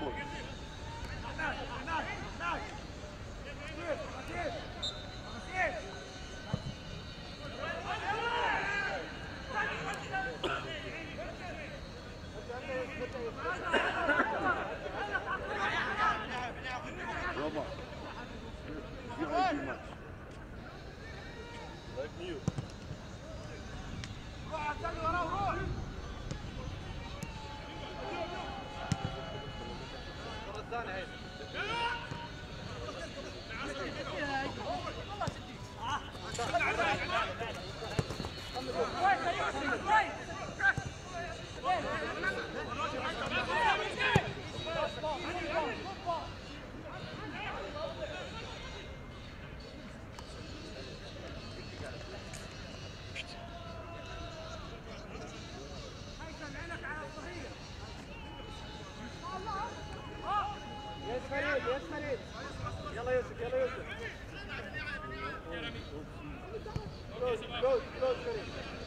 Speaker 4: بول. Roma. Behind you much. Like you. يلا يوسف يلا يوسف. كلوز كلوز كلوز كريم.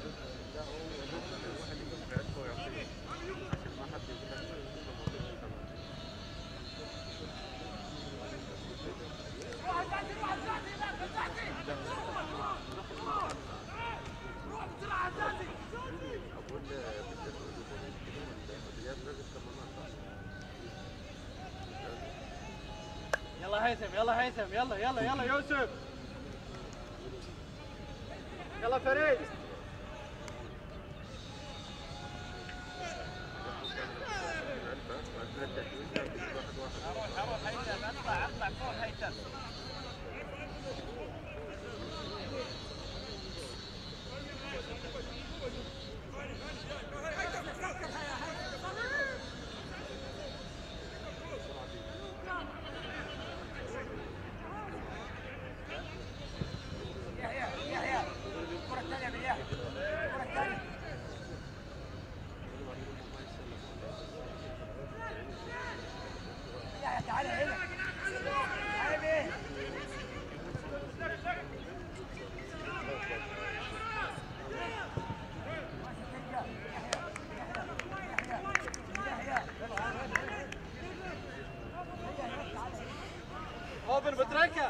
Speaker 1: يلا هيثم يلا هيثم يلا يلا يلا يوسف يلا فريد اروح اروح هيثم اطلع اطلع فوق هيثم اوبن بتركه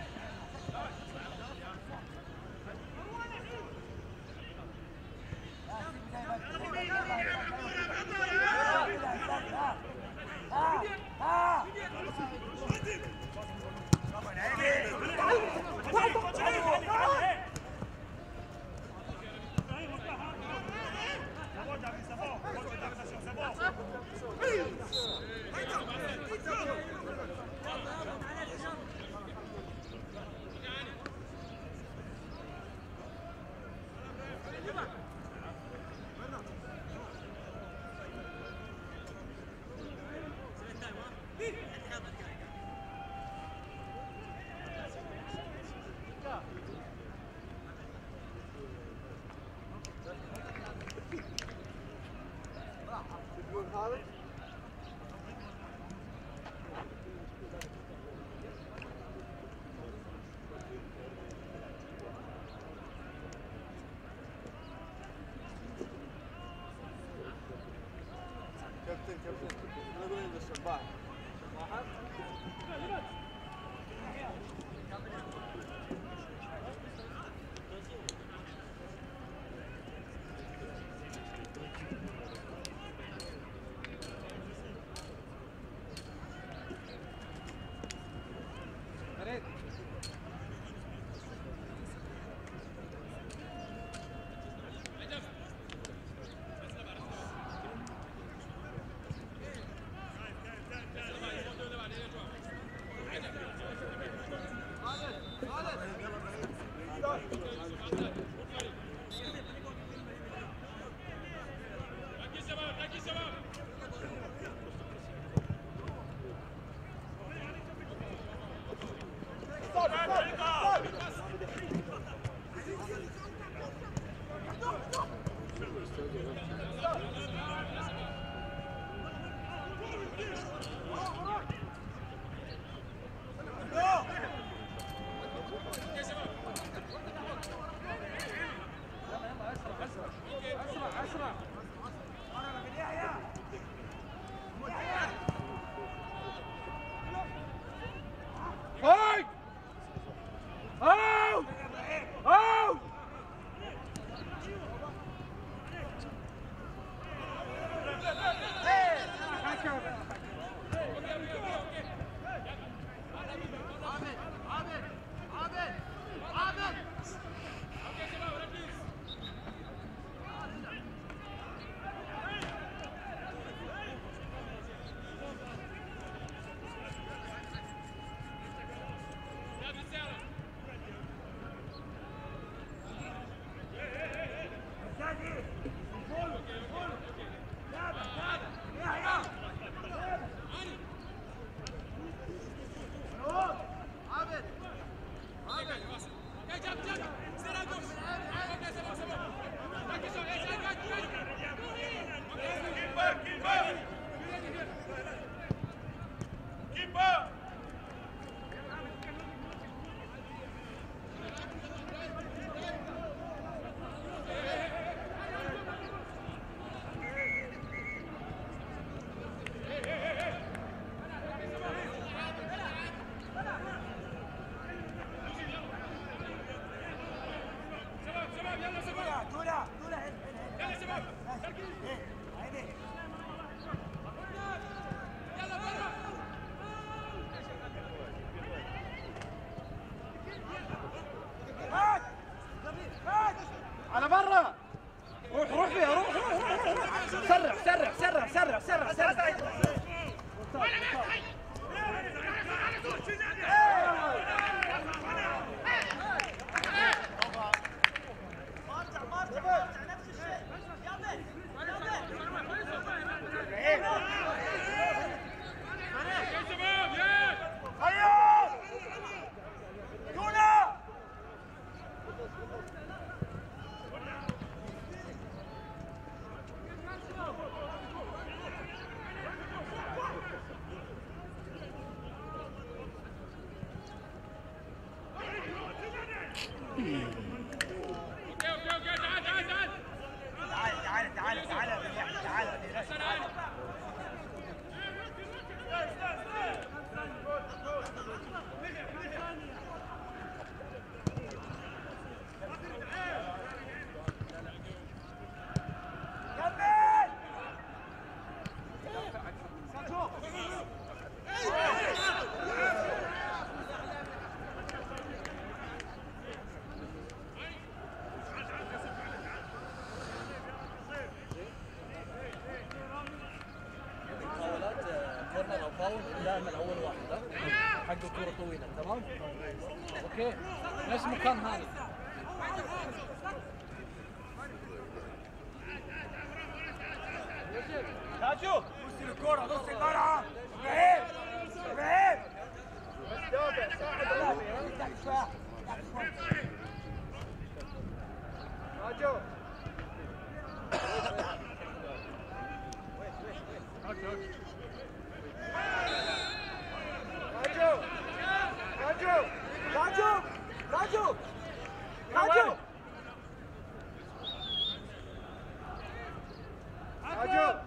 Speaker 4: كابتن كابتن نقول عند الصباح واحد
Speaker 1: دائما اول واحد حق الكره طويله تمام؟ اوكي نفس مكان هاني
Speaker 2: تاجو
Speaker 4: نص الكرة نص الملعب ابراهيم ابراهيم
Speaker 3: بس دوبه ساعد اللاعب يفتح شويه تاجو تاجو تاجو تاجو تاجو تاجو تاجو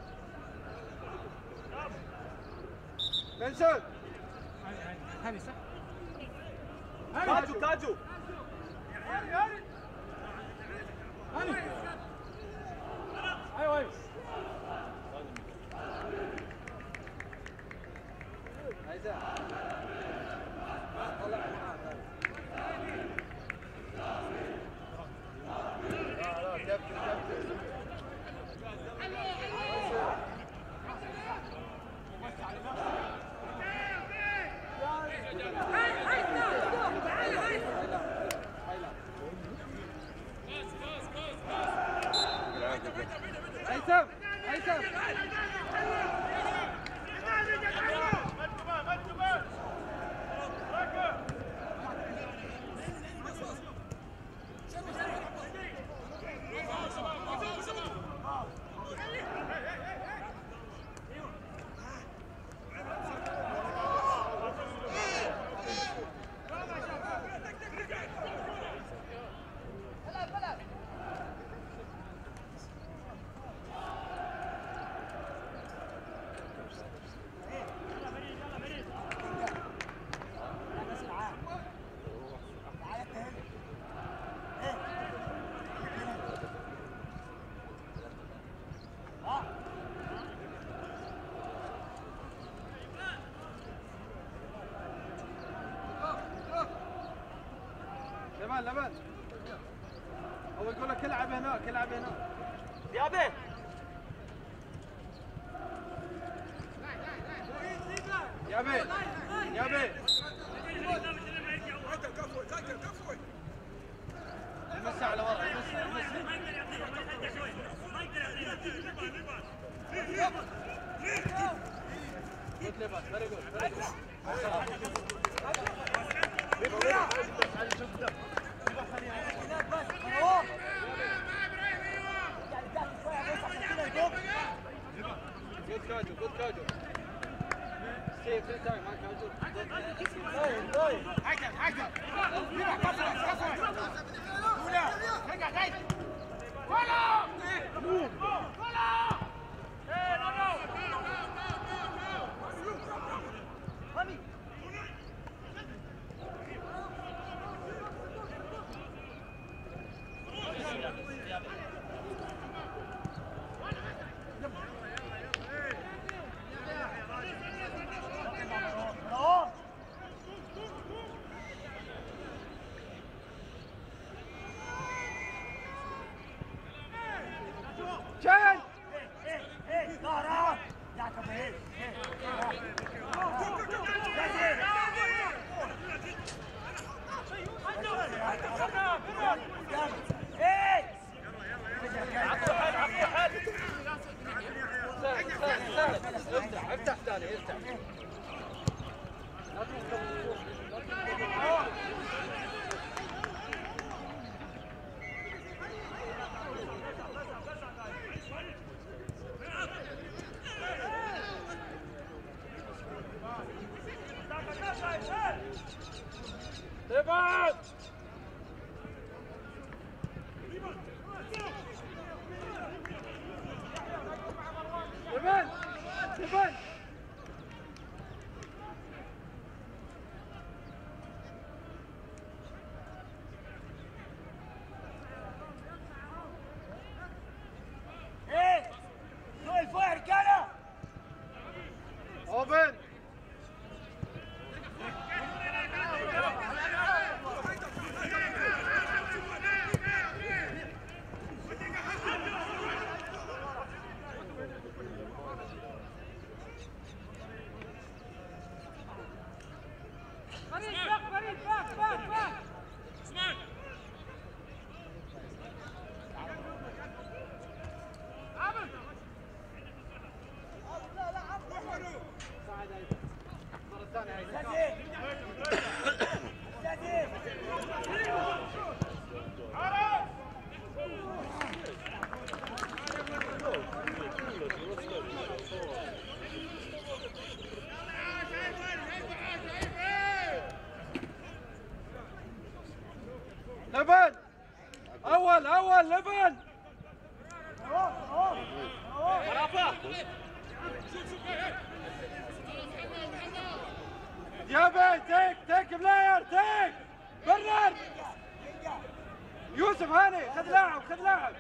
Speaker 3: بنسون
Speaker 5: هاني صح؟
Speaker 2: تاجو تاجو
Speaker 5: هاني ايوه ايوه
Speaker 2: هيثم هيثم لبن لبن هو يقول لك العب هناك العب هناك
Speaker 1: ديابه
Speaker 2: يا بي يا بي المسا على ورا المسا المسا جود لبن فيري جود فيري جود جود كاجو جود كاجو سيف فري تايم مع كاجو
Speaker 3: طيب طيب
Speaker 4: حكم حكم بيلعب كفر كفر ولا رجع جاي ولا ولا
Speaker 2: جاي
Speaker 4: ظهرها يا كبير
Speaker 2: افتح افتح ثاني افتح ابعد ابعد ابعد
Speaker 4: ايه فوق الفوق يا رجاله
Speaker 2: اوبن
Speaker 1: لبن اول اول لبن يابا تيك تيك بلاير تيك برر يوسف هاني خذ لاعب خذ لاعب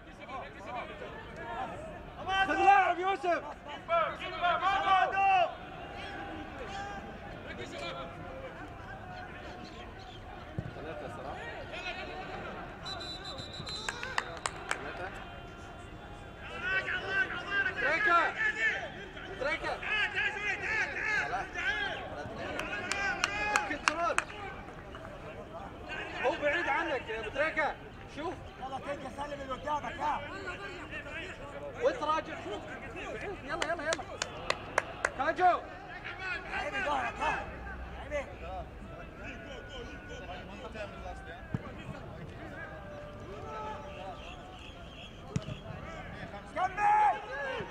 Speaker 1: خذ لاعب يوسف تريكا تريكا كنترول هو بعيد عنك يا ابو تريكا شوف
Speaker 4: يلا تيجي سلم اللي قدامك ها
Speaker 1: وانت راجع شوف بعيد يلا يلا يلا كاجو
Speaker 4: عيني ظهرك ها عيني كمل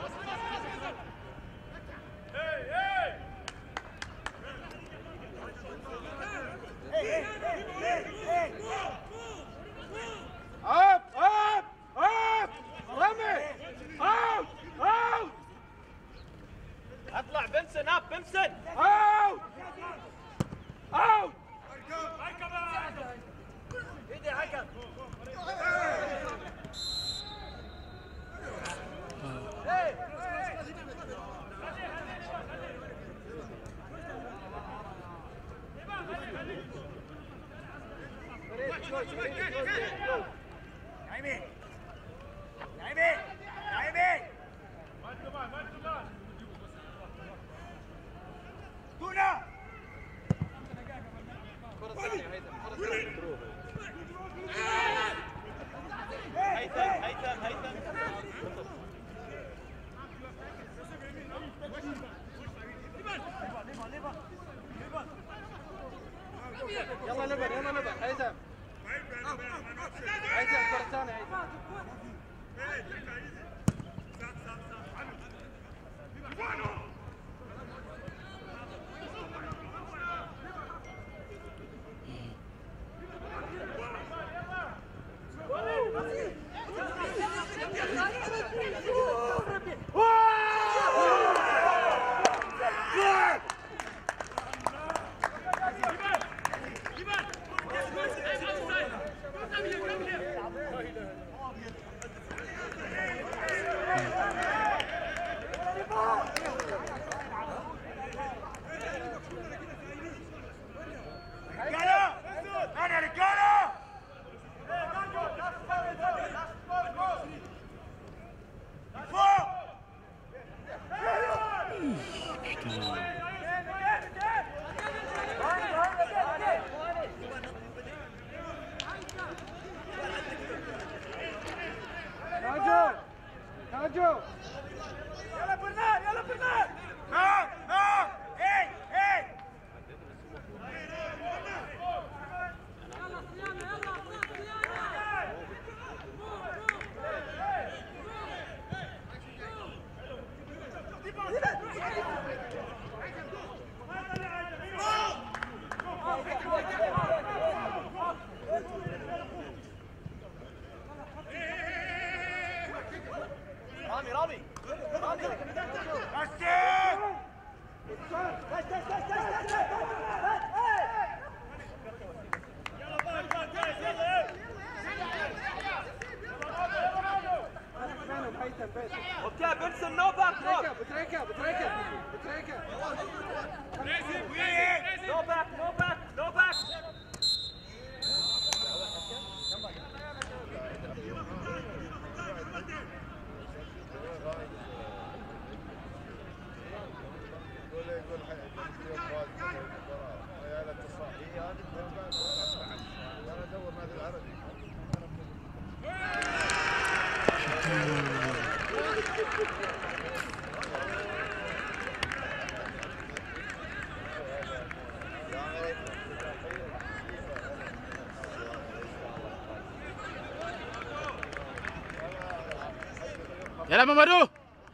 Speaker 1: اب اب اب رمي اوت اوت
Speaker 6: اطلع بنسن اب بنسن
Speaker 1: اوت اوت
Speaker 6: ايدي حكم
Speaker 4: عيني عيني عيني دونا
Speaker 6: هيثم هيثم هيثم
Speaker 1: يلا لبن يلا لبن هيثم هيثم كرة ثانية هيثم
Speaker 5: يلا مامادو.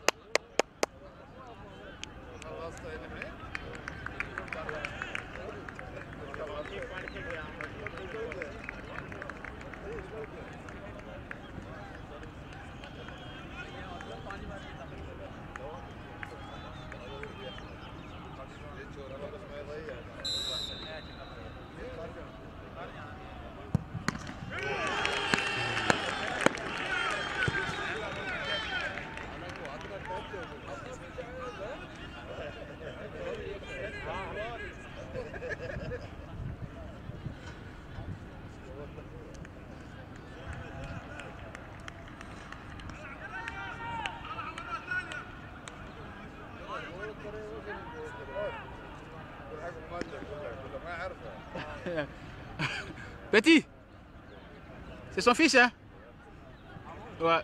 Speaker 5: Petit, c'est son fils, hein? Ouais.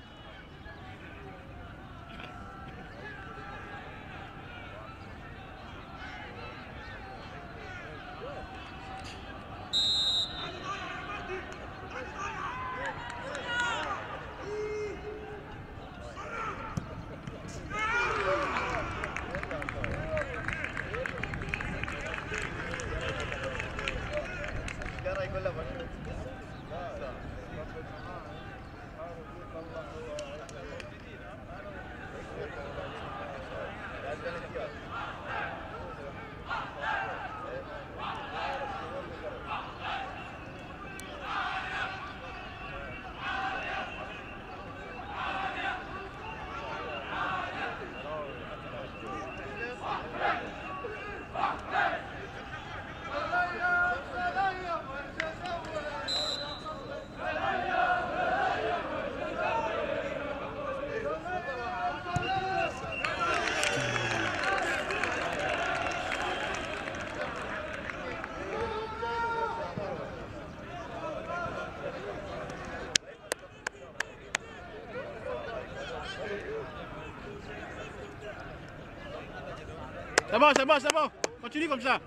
Speaker 5: C'est bon, c'est bon, c'est bon. Continue comme ça.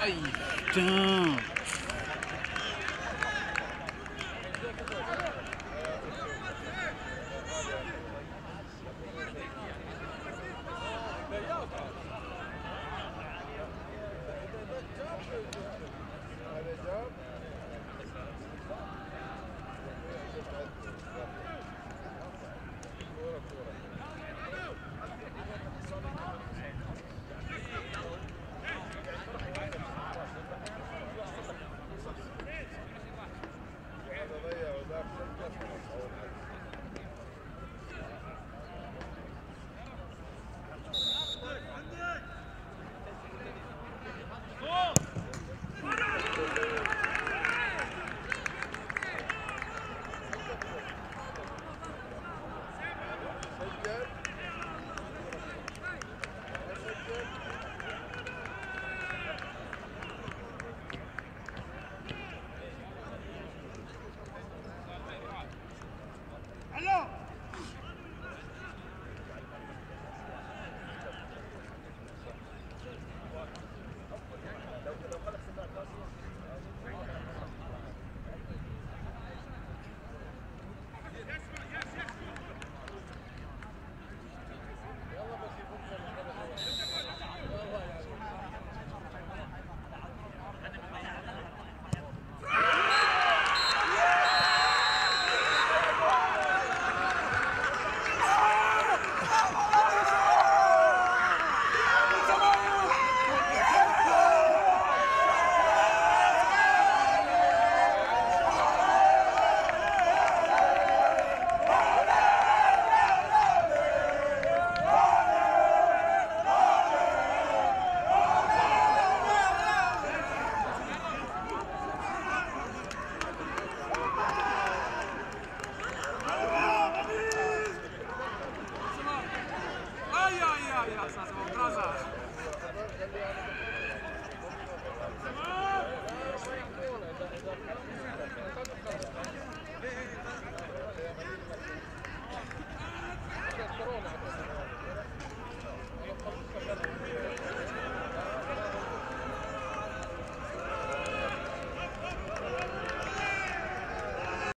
Speaker 5: اي تمام.